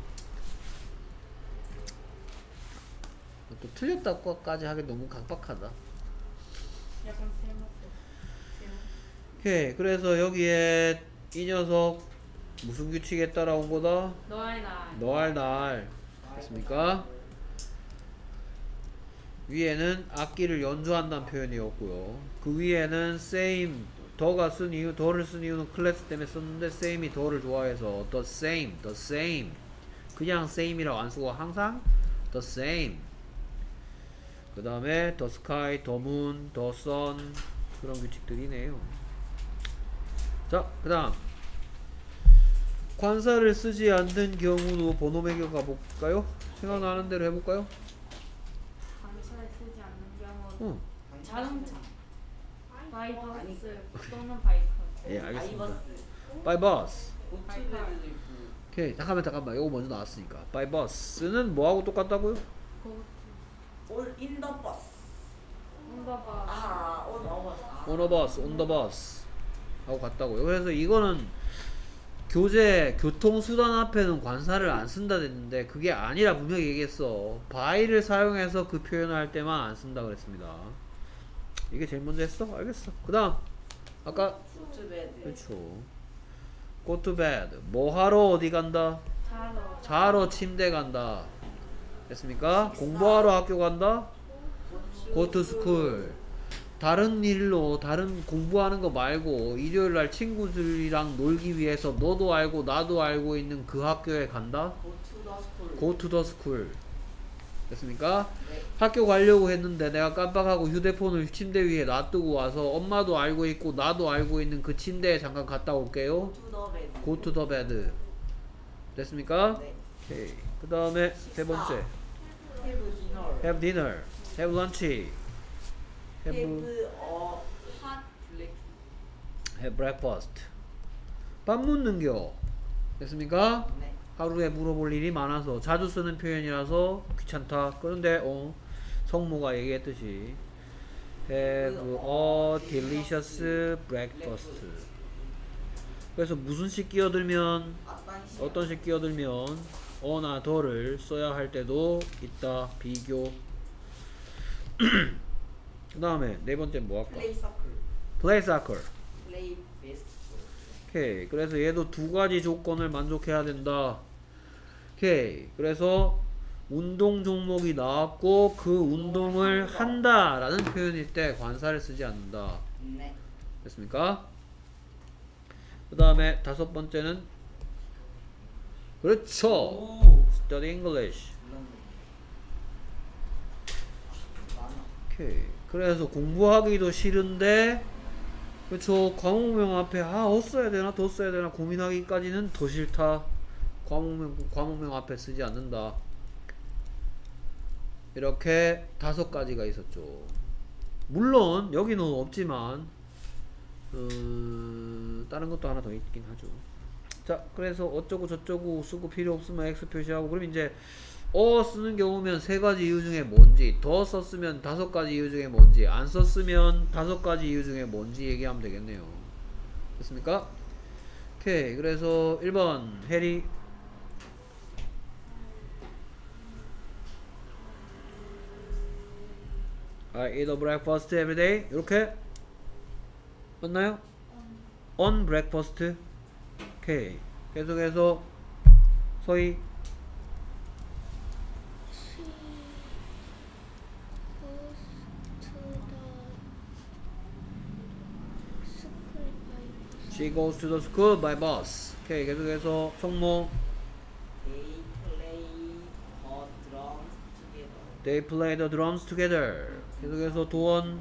또 틀렸다고까지 하기 너무 강박하다. 약간 세모도. 오케이. 그래서 여기에 이 녀석 무슨 규칙에 따라온 거다? 너의 날. 너할 날. 됐습니까? 위에는 악기를 연주한다는 표현이었고요. 그 위에는 same 더가 쓴 이유, 더를 쓴 이유는 클래스 때문에 썼는데 same이 더를 좋아해서 the same, the same 그냥 same이라고 안 쓰고 항상 the same. 그 다음에 the sky, the moon, the sun 그런 규칙들이네요. 자, 그 다음 관사를 쓰지 않는 경우도 번호 매겨 가볼까요? 생각나는 대로 해볼까요? 관찰을 쓰지 않는 경우. 응. 자동차. 바이버스 또는 바이크. 예, 알겠습니다. 아이버스. by bus 고트레도 있고. 오케이 잠깐만 잠깐만 이거 먼저 나왔으니까 by bus는 뭐하고 똑같다고요? Go All in the bus. on the bus. 아, on the bus. 아. on a bus, on the bus 하고 같다고요. 그래서 이거는 교재 교통수단 앞에는 관사를 안 쓴다 됐는데 그게 아니라 분명히 얘기했어. by를 사용해서 그 표현을 할 때만 안 쓴다 그랬습니다. 이게 제일 먼저 했어? 알겠어. 그 다음 아까 Go to bed. 그렇죠. go to bed 뭐 하러 어디 간다? 자러. 자러 침대 간다 됐습니까? 공부하러 학교 간다? go to school 다른 일로 다른 공부하는 거 말고 일요일날 친구들이랑 놀기 위해서 너도 알고 나도 알고 있는 그 학교에 간다? Go to the school. go to the school 됐습니까? 네. 학교 가려고 했는데 내가 깜빡하고 휴대폰을 침대 위에 놔두고 와서 엄마도 알고 있고 나도 알고 있는 그 침대에 잠깐 갔다 올게요. Go to the bed. go to the bed 됐습니까? 네. 오케이. 그 다음에 세 번째 Have dinner. have dinner have lunch Have have, a hot breakfast. have breakfast 밥 묻는겨 됐습니까? 네. 하루에 물어볼 일이 많아서 자주 쓰는 표현이라서 귀찮다. 그런데 어 성모가 얘기했듯이 have a delicious breakfast 그래서 무슨 식 끼어들면 어떤 시? 어떤 식 끼어들면 어나 더를 써야 할 때도 있다. 비교 그 다음에 네 번째 뭐 할까? Play soccer. play soccer Play basketball. 오케이. 그래서 얘도 두 가지 조건을 만족해야 된다. 오케이. 그래서 운동 종목이 나왔고 그 운동을 한다 라는 표현일 때 관사를 쓰지 않는다. 네. 됐습니까? 그 다음에 다섯 번째는 그렇죠. 오. study English. 물론. 많아. 오케이. 그래서 공부하기도 싫은데 그렇죠. 과목명 앞에 아, 어 써야 되나 더 써야 되나 고민하기까지는 더 싫다. 과목명 과목명 앞에 쓰지 않는다. 이렇게 다섯 가지가 있었죠. 물론 여기는 없지만 어, 다른 것도 하나 더 있긴 하죠. 자, 그래서 어쩌고 저쩌고 쓰고 필요 없으면 X 표시하고 그럼 이제 어 쓰는 경우면 세 가지 이유 중에 뭔지, 더 썼으면 다섯 가지 이유 중에 뭔지, 안 썼으면 다섯 가지 이유 중에 뭔지 얘기하면 되겠네요. 됐습니까? 오케이. 그래서 일 번 해리 I eat a breakfast every day. 이렇게 맞나요? On breakfast. 오케이. 계속해서 서희 She goes to the school by bus. She goes to the school by bus. 오케이. 계속해서 성모 They play the drums together. They play the drums together. 계속해서 도원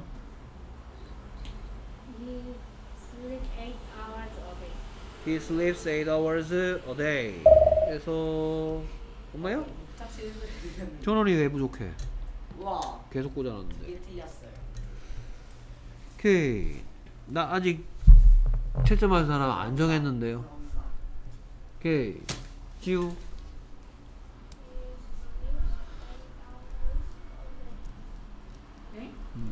He sleep eight hours a day. He sleeps eight hours a day. 그래서 엄마요? 짝지 전원이 왜 부족해? 와. 계속 꽂아놨는데. 이게 틀렸어요. 오케이. 나 아직 채점할 사람 안 정했는데요. 오케이. 지우. 네?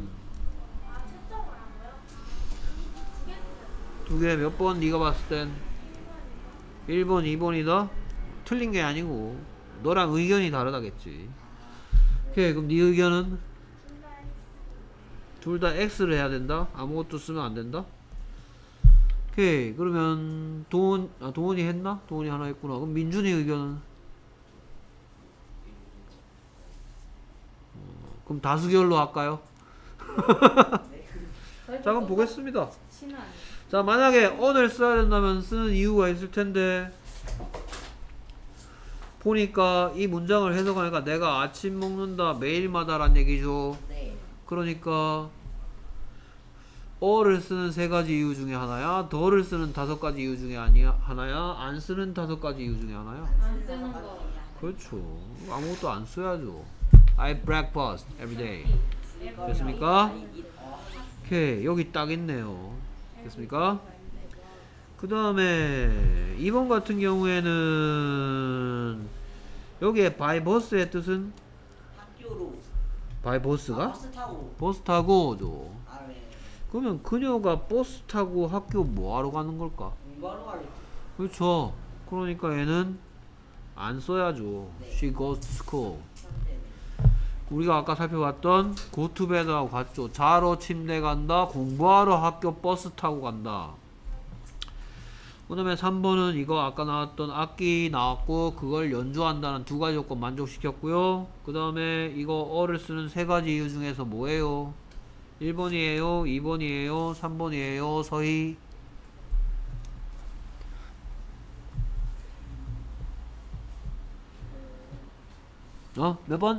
두 개 몇 번 네가 봤을 땐 일 번, 이 번이다? 틀린 게 아니고 너랑 의견이 다르다겠지. 오케이. 그럼 네 의견은? 둘 다 X를 해야 된다? 아무것도 쓰면 안 된다? 오케이. 그러면 도원, 아 도원이 했나? 도원이 하나 했구나. 그럼 민준이 의견은? 어, 그럼 다수결로 할까요? 자, 그럼 보겠습니다. 친한. 자, 만약에 on을 써야 된다면 쓰는 이유가 있을 텐데 보니까 이 문장을 해석하니까 내가 아침 먹는다 매일마다 란 얘기죠. 네. 그러니까 어를 쓰는 세 가지 이유 중에 하나야, 더를 쓰는 다섯 가지 이유 중에 아니야 하나야, 안 쓰는 다섯 가지 이유 중에 하나야. 안 쓰는 거. 그렇죠. 아무것도 안 써야죠. I have breakfast every day. 됐습니까? 오케이. 여기 딱 있네요. 됐습니까? 그 다음에 이 번 같은 경우에는 여기에 by bus의 뜻은 학교로. by 아, bus가? 버스 타고. 버스 타고죠. 아, 네. 그러면 그녀가 버스 타고 학교 뭐하러 가는 걸까? 공부하러 가겠지. 그렇죠. 그러니까 얘는 안 써야죠. 네. She goes to school. 선생님. 우리가 아까 살펴봤던 go to bed하고 같죠. 자러 침대 간다, 공부하러 학교 버스 타고 간다. 그 다음에 삼 번은 이거 아까 나왔던 악기 나왔고 그걸 연주한다는 두 가지 조건 만족시켰고요. 그 다음에 이거 어를 쓰는 세 가지 이유 중에서 뭐예요? 일 번이에요, 이 번이에요, 삼 번이에요, 서희. 어? 몇 번?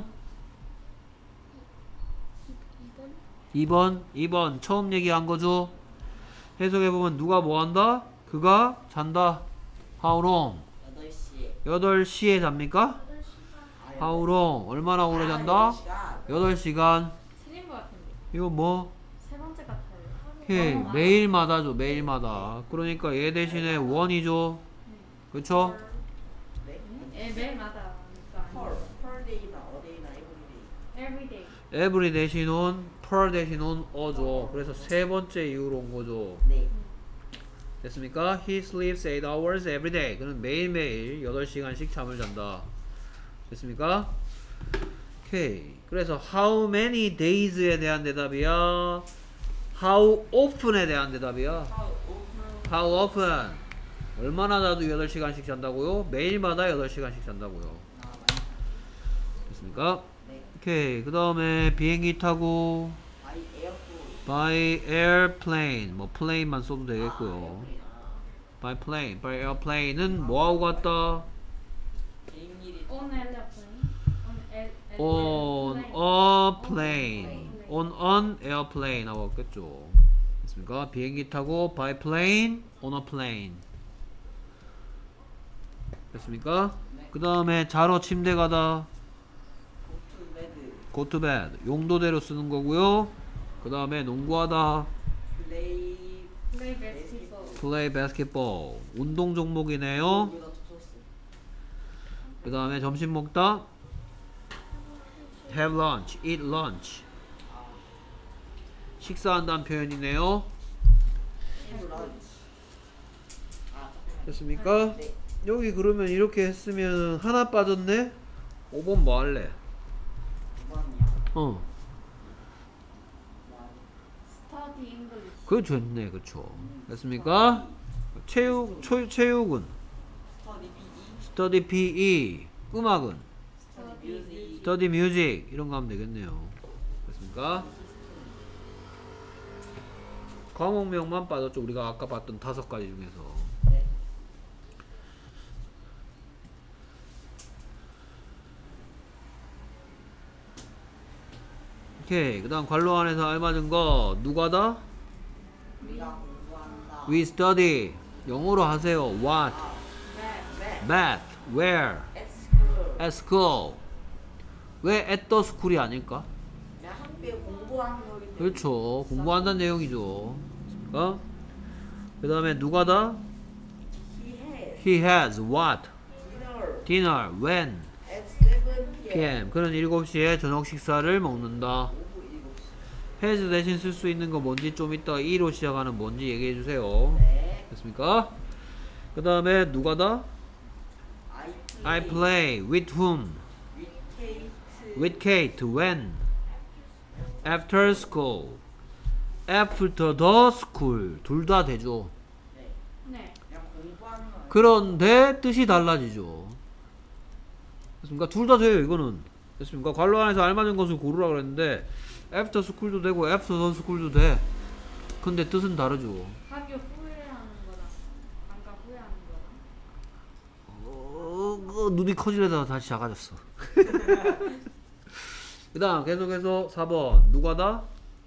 이 번. 이 번. 이 번. 처음 얘기한 거죠? 해석해보면 누가 뭐 한다? 그가 잔다. How long? 여덟 시에. 여덟 시에 잡니까? 아, How long? 얼마나 오래 잔다? 여덟 시간. 틀린 것 같은데. 이거 뭐? 세 번째 같아요. 해. 너무 많아. 매일마다죠. 매일마다. 그러니까 얘 대신에 원이죠. 그쵸? 네? 예, 매일마다. 펄. 그러니까 펄데이나 어데이나 에브리데이. everyday. every 대신 on, per 대신 on, 어죠. 그래서 세 번째 이유로 온 거죠. 네. 됐습니까? He sleeps eight hours every day. 그는 매일매일 여덟 시간씩 잠을 잔다. 됐습니까? 오케이. 그래서 how many days에 대한 대답이야. how often에 대한 대답이야. how often. 얼마나 자도 여덟 시간씩 잔다고요? 매일마다 여덟 시간씩 잔다고요. 됐습니까? 네. 오케이. 그 다음에 비행기 타고 아이 에어포. by airplane. 뭐 plane만 써도 되겠고요. by plane, by airplane은 뭐하고 갔다? 비행기를. On airplane. On air. on a plane, on an airplane 하고 갔겠죠. 됐습니까? 비행기 타고 by plane, on a plane. 됐습니까? 그 다음에 자러 침대 가다 고투 베드. go to bed 용도대로 쓰는 거고요. 그 다음에 농구하다 플레이. play basketball. play basketball 운동 종목이네요. 우리가 줬었어. 그 다음에 점심 먹다 have lunch, eat lunch 식사한다는 표현이네요. 런치. 아, 됐습니까? 네. 여기 그러면 이렇게 했으면 하나 빠졌네? 오 번 뭐 할래? 두 번이야. 어 study English. 그거 좋네. 그쵸. 됐습니까? 체육, 초, 체육은 스터디 study 피이. 피이 음악은 스터디 뮤직. study music 이런 거 하면 되겠네요. 됐습니까? 과목명만 빠졌죠. 우리가 아까 봤던 다섯 가지 중에서. 네. 오케이. 그 다음 관로 안에서 알맞은 거 누가다? 우리가 공부한다. We study 영어로 하세요. What? 네. Math. Where? At school. At school. 왜 at the school이 아닐까? 그냥 학교에 공부하는 거기 때문에. 그렇죠. 공부한다는 내용이죠. 어? 그 다음에 누가다? He has He has what? dinner Dinner. When? at seven p m 피엠. 그는 일곱 시에 저녁 식사를 먹는다. 오후 일곱 시. has 대신 쓸 수 있는 거 뭔지 좀 이따 e로 시작하는 뭔지 얘기해 주세요. 네. 됐습니까? 그 다음에 누가다? I I play play. With whom? with Kate. With Kate. When? After school. After the school. 둘 다 되죠. 네. 네. 그냥 공부하는 거 아니에요? 그런데 뜻이 달라지죠. 됐습니까? 둘 다 돼요. 이거는. 됐습니까? 관로 안에서 알맞은 것을 고르라 그랬는데 after school도 되고 after the school도 돼. 근데 뜻은 다르죠. 학교 후회하는 거랑 방과 후회하는 거랑. 어, 그 눈이 커지려다가 다시 작아졌어. 그 다음 계속해서 사 번 누가다?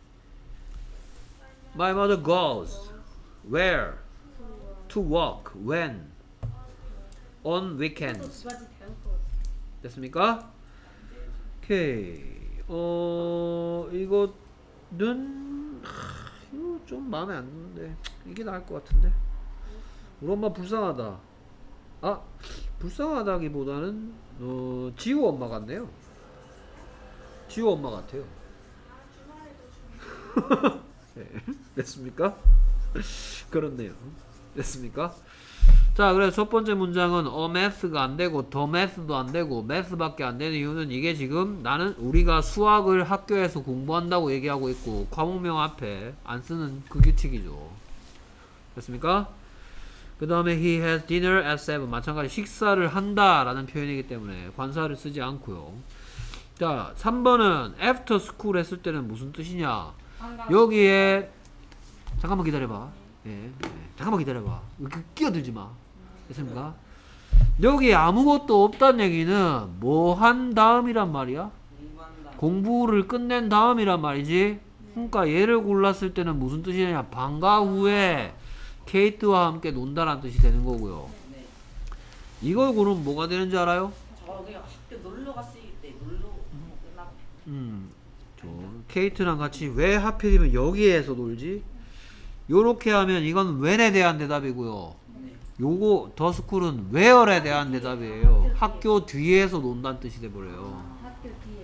My mother goes where? To work. When? On weekends. 두 가지 배울 거. 됐습니까? 오케이. 어 이거는 하, 이거 좀 마음에 안 드는데 이게 나을 것 같은데. 우리 엄마 불쌍하다. 아, 불쌍하다기보다는 어, 지우 엄마 같네요. 지우 엄마 같아요. 네, 됐습니까? 그렇네요. 됐습니까? 자, 그래서 첫 번째 문장은 a math가 안 되고 the math도 안 되고 math밖에 안 되는 이유는 이게 지금 나는 우리가 수학을 학교에서 공부한다고 얘기하고 있고 과목명 앞에 안 쓰는 그 규칙이죠. 됐습니까? 그 다음에 he has dinner at seven 마찬가지 식사를 한다 라는 표현이기 때문에 관사를 쓰지 않고요. 자, 삼 번은 after school 했을 때는 무슨 뜻이냐? 여기에 잠깐만 기다려봐. 예, 예, 잠깐만 기다려봐. 이렇게 끼어들지 마. 됐습니까? 여기 아무것도 없다는 얘기는 뭐 한 다음이란 말이야? 공부한다. 공부를 끝낸 다음이란 말이지. 그러니까 얘를 골랐을 때는 무슨 뜻이냐? 방과 후에 케이트와 함께 논다라는 뜻이 되는 거고요. 네. 이걸 고르면 뭐가 되는지 알아요? 저 그냥 학교 놀러 갔을 때 놀러 끝나고. 음, 저 케이트랑 같이 왜 하필이면 여기에서 놀지? 요렇게 하면 이건 when에 대한 대답이고요. 네. 요거 더 스쿨은 where에 대한 대답이에요. 학교 뒤에서 논다는 뜻이 돼버려요. 학교 뒤에.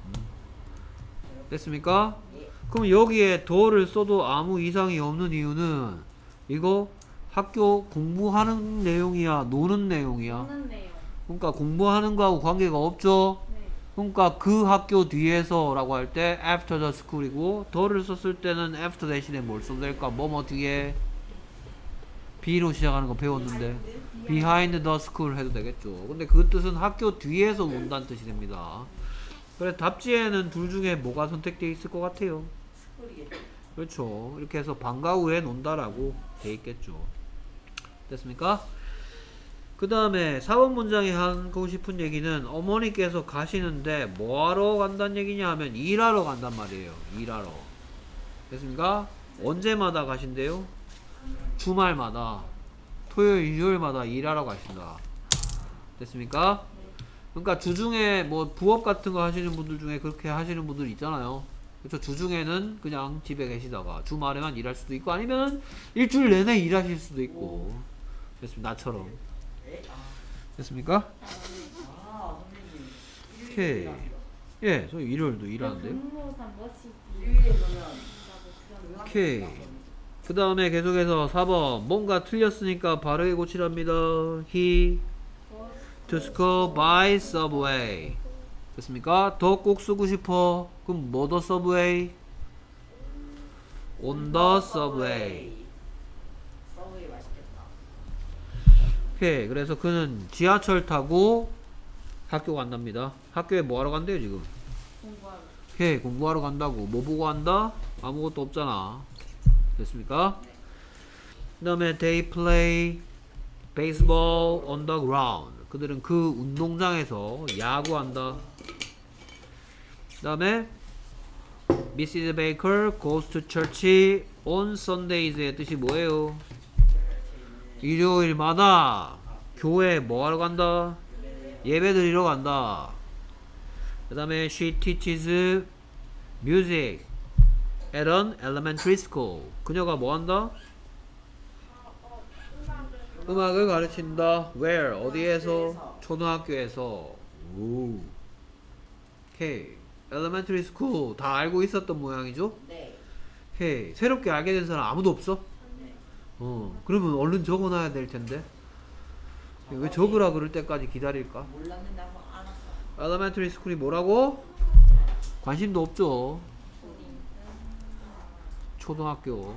됐습니까? 예. 그럼 여기에 더를 써도 아무 이상이 없는 이유는 이거 학교 공부하는 내용이야, 노는 내용이야? 노는 내용. 그러니까 공부하는 거하고 관계가 없죠? 네. 그러니까 그 학교 뒤에서 라고 할 때 after the school이고 더를 썼을 때는 after 대신에 뭘 써도 될까? 뭐뭐 뒤에 B로 시작하는 거 배웠는데 behind the school 해도 되겠죠. 근데 그 뜻은 학교 뒤에서 논다는 뜻이 됩니다. 그래 답지에는 둘 중에 뭐가 선택되어 있을 것 같아요? 스쿨이겠죠. 그렇죠. 이렇게 해서 방과 후에 논다라고 돼 있겠죠. 됐습니까? 그 다음에 사 번 문장에 하고 싶은 얘기는 어머니께서 가시는데 뭐하러 간다는 얘기냐 하면 일하러 간단 말이에요. 일하러. 됐습니까? 언제마다 가신대요? 주말마다, 토요일, 일요일마다 일하러 가신다. 됐습니까? 그러니까 주중에 뭐 부업 같은 거 하시는 분들 중에 그렇게 하시는 분들 있잖아요. 그렇죠. 주중에는 그냥 집에 계시다가 주말에만 일할 수도 있고 아니면 일주일 내내 일하실 수도 있고. 됐습니다. 나처럼. 네? 아, 됐습니까? 아 선생님. 오케이. 예, 저 일요일도 일하는데요. 근무상 멋이 일요일에 그러면 오케이. 그 다음에 계속해서 사 번 뭔가 틀렸으니까 바르게 고치랍니다. He to school by subway. 됐습니까? 더 꼭 쓰고 싶어. 그럼 뭐 더 subway? on the subway. 서브웨이 맛있겠다. 오케이. 그래서 그는 지하철 타고 학교 간답니다. 학교에 뭐 하러 간대요 지금? 공부하고. 오케이. 공부하러 간다고. 뭐 보고 한다? 아무것도 없잖아. 됐습니까? 그 다음에 they play baseball on the ground. 그들은 그 운동장에서 야구한다. 그 다음에 미시즈 Baker goes to church on Sundays의 뜻이 뭐예요? 일요일마다 교회 뭐 하러 간다? 예배 드리러 간다. 그 다음에 she teaches music at an elementary school. 그녀가 뭐 한다? 음악을 가르친다. Where? 어디에서? 초등학교에서. 오. 오케이. Elementary school 다 알고 있었던 모양이죠? 네. 오케이. 새롭게 알게 된 사람 아무도 없어? 네. 어. 그러면 얼른 적어놔야 될 텐데. 왜 적으라 그럴 때까지 기다릴까? 몰랐는데 한번 알았어. Elementary school이 뭐라고? 관심도 없죠. 초등학교.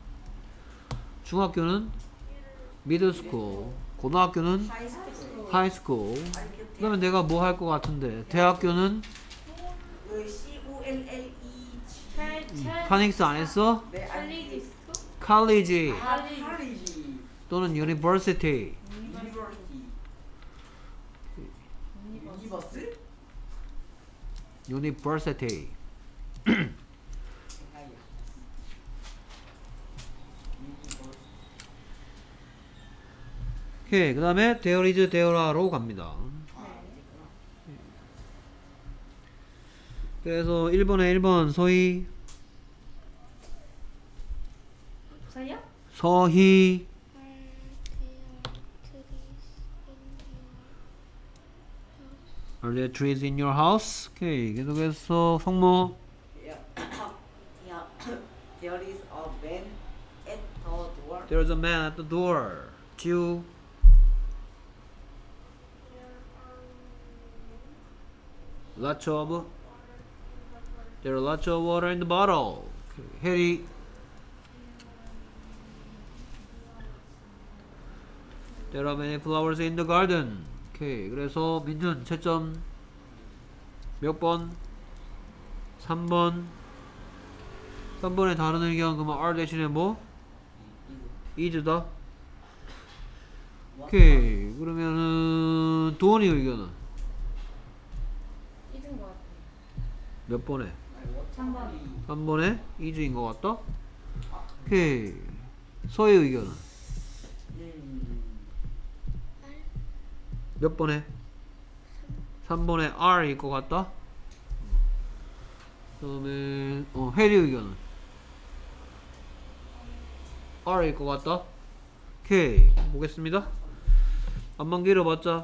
중학교는 middle school. 고등학교는 하이스쿨. high school. 그러면 내가 뭐 할 것 같은데? 대학교는 그 C O L L E G. 파닉스 안 했어? 네, 아니. 찰리지 스쿨? college 아, 칼리지. 또는 university. 유니버시티. 유니버스? university. 헷갈려. 오케이. 그 다음에 there is there are로 갑니다. 그래서 일 번에 일 번 서희 저요? 서희 음, Are there trees in your house? 오케이. 계속해서 성모. Yeah. Yeah. There is a man at the door. There's a man at the door. 지우. Lots of. There are lots of water in the bottle. 오케이. 해리. There are many flowers in the garden. 오케이. 그래서 민준 채점 몇 번? 삼 번. 삼 번에 다른 의견 그러면 R 대신에 뭐? is다. 오케이. 그러면은 도원이 의견은 잊은 것 같아. 몇 번에? 삼 번. 삼 번에 is인 것 같다. 오케이. 서의 의견은 음. 몇 번에? 삼 번에 R일 것 같다. 그 다음에 어, 해리 의견은 R일 것 같다. 오케이. 보겠습니다. 안만 길어봤자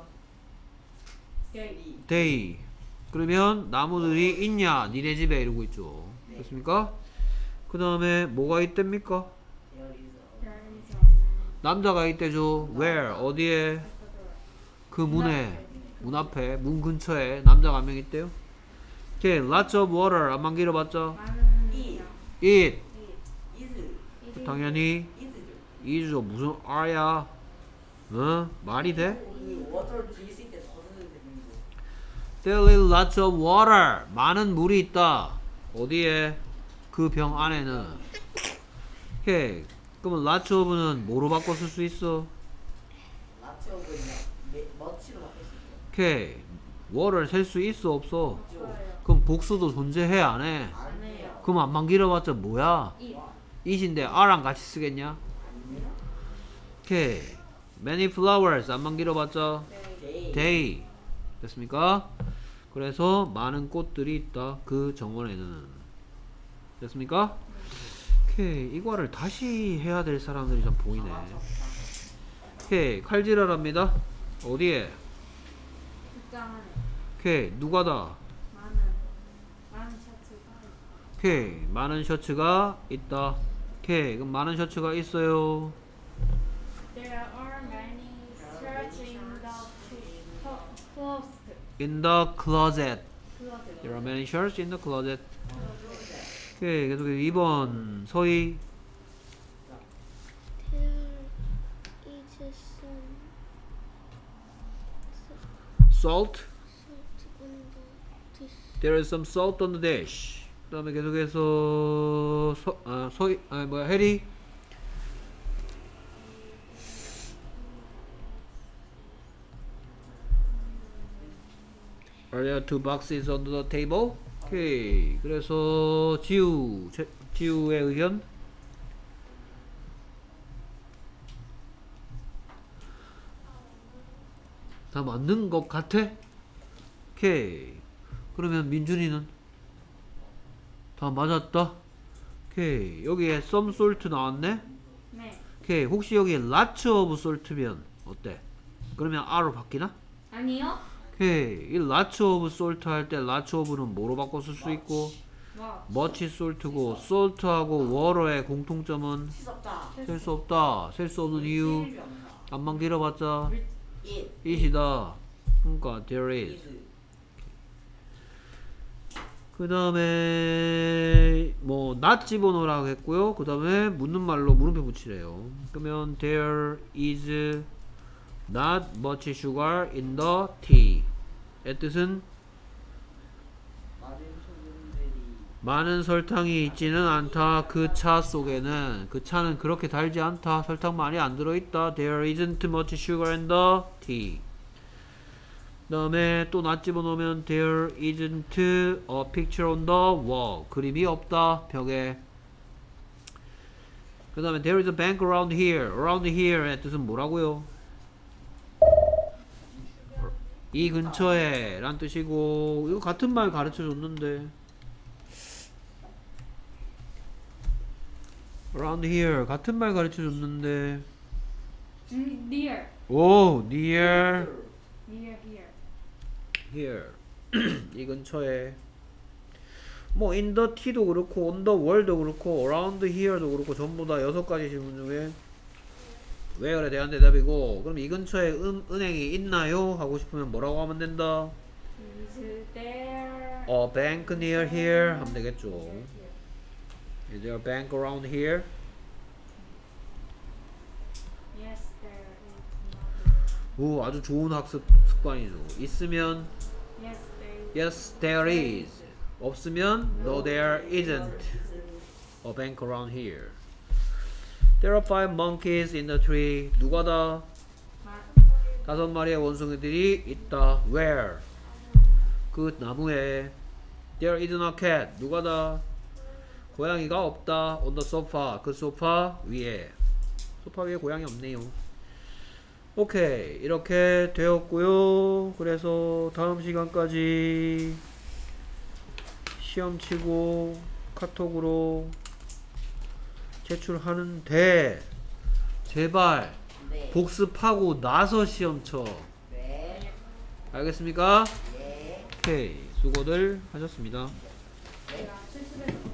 네. day. 그러면 나무들이 있냐 니네 집에 이러고 있죠. 됐습니까? 그 다음에 뭐가 있답니까? There is a There is a man 남자가 있대죠. where 어디에? at the door. 그 문에 문 앞에 문 근처에 남자가 한 명 있대요. 오케이. lots of water. 안만 길어봤자 많은 이. it. is. 당연히 is죠. is죠. 무슨 R야? 어? 말이 돼? 그 워터를 있을 때 더 넣어야 되는 거. There is lots of water. 많은 물이 있다. 어디에? 그 병 안에는. 오케이. 그러면 lots of는 뭐로 바꿔 쓸 수 있어? 라티오가 그냥 머치로 바꿀 수 있죠. 오케이. water 셀 수 있어 없어? 없어요. 그럼 복수도 존재해 안 해? 안 해요. 그럼 안만 길어봤자 뭐야? 이. it인데 R랑 같이 쓰겠냐? 오케이. many flowers. 안만 길어봤자 네. 데이. day. 됐습니까? 그래서 많은 꽃들이 있다. 그 정원에는. 됐습니까? 오케이. 이거를 다시 해야 될 사람들이 좀 보이네. 오케이. 칼질하랍니다. 어디에? 직장 안에 오케이. 누가다? 많은 많은 셔츠가 있다. 오케이. 많은 셔츠가 있다. 오케이. 그럼 많은 셔츠가 있어요. There are many shirts in the clo- closet. In the closet. closet. There are many shirts in the closet. 오케이. 계속 이 번 서희. There is some Salt. salt on the dish. There is some salt on the dish. 그 다음에 계속해서 서, 아, 서희, 아, 뭐야, 해리. Are there two boxes on the table? 오케이. 그래서 지우, 제, 지우의 의견. 다 맞는 것 같아? 오케이. 그러면 민준이는 다 맞았다. 오케이. 여기에 some salt 나왔네. 네. 오케이. 혹시 여기에 lots of salt면 어때? 그러면 R로 바뀌나? 아니요. 오케이. 이 lots of salt 할 때 lots of는 뭐로 바꿔 쓸 수 있고 뭐? much salt고 salt하고 water의 공통점은 씻었다. 셀 수 없다. 셀 수 없는 이유 실비 없나. 안만 길어봤자 it it이다. 그러니까 there is. is. 그 다음에 뭐 not 집어넣으라고 했고요. 그 다음에 묻는 말로 물음표 붙이래요. 그러면 there is not much sugar in the tea. 의 뜻은 많은 소금들이 많은 설탕이 있지는 않다. 그 차 속에는. 그 차는 그렇게 달지 않다. 설탕 많이 안 들어있다. There isn't much sugar in the tea. 그 다음에 또 not 집어넣으면 there isn't a picture on the wall. 그림이 없다. 벽에. 그 다음에 there is a bank around here. around here의 뜻은 뭐라고요? 이 근처에 란 뜻이고 이거 같은 말 가르쳐 줬는데 around here 같은 말 가르쳐 줬는데 음, near. 오 near near here. here 이 근처에 뭐 in the t도 그렇고 on the wall도 그렇고 around here도 그렇고 전부 다 여섯 가지 질문 중에 where에 대한 대답이고 그럼 이 근처에 은, 은행이 있나요? 하고 싶으면 뭐라고 하면 된다? Is there A bank near here 하면 되겠죠. Is there a bank around here? Yes, there is not. 오, 아주 좋은 학습 습관이죠. 있으면 Yes, there is. yes there is. 없으면 no there isn't a bank around here. There are five monkeys in the tree. 누가다? 다섯 마리의 원숭이들이 있다. Where? 그 나무에. There isn't a cat. 누가다? 고양이가 없다. On the sofa. 그 소파 위에. 소파 위에 고양이 없네요. 오케이. 이렇게 되었고요. 그래서 다음 시간까지 시험 치고 카톡으로 제출하는데 제발 네. 복습하고 나서 시험 쳐. 네. 알겠습니까? 네. 오케이. 수고들 하셨습니다. 제가 실습해서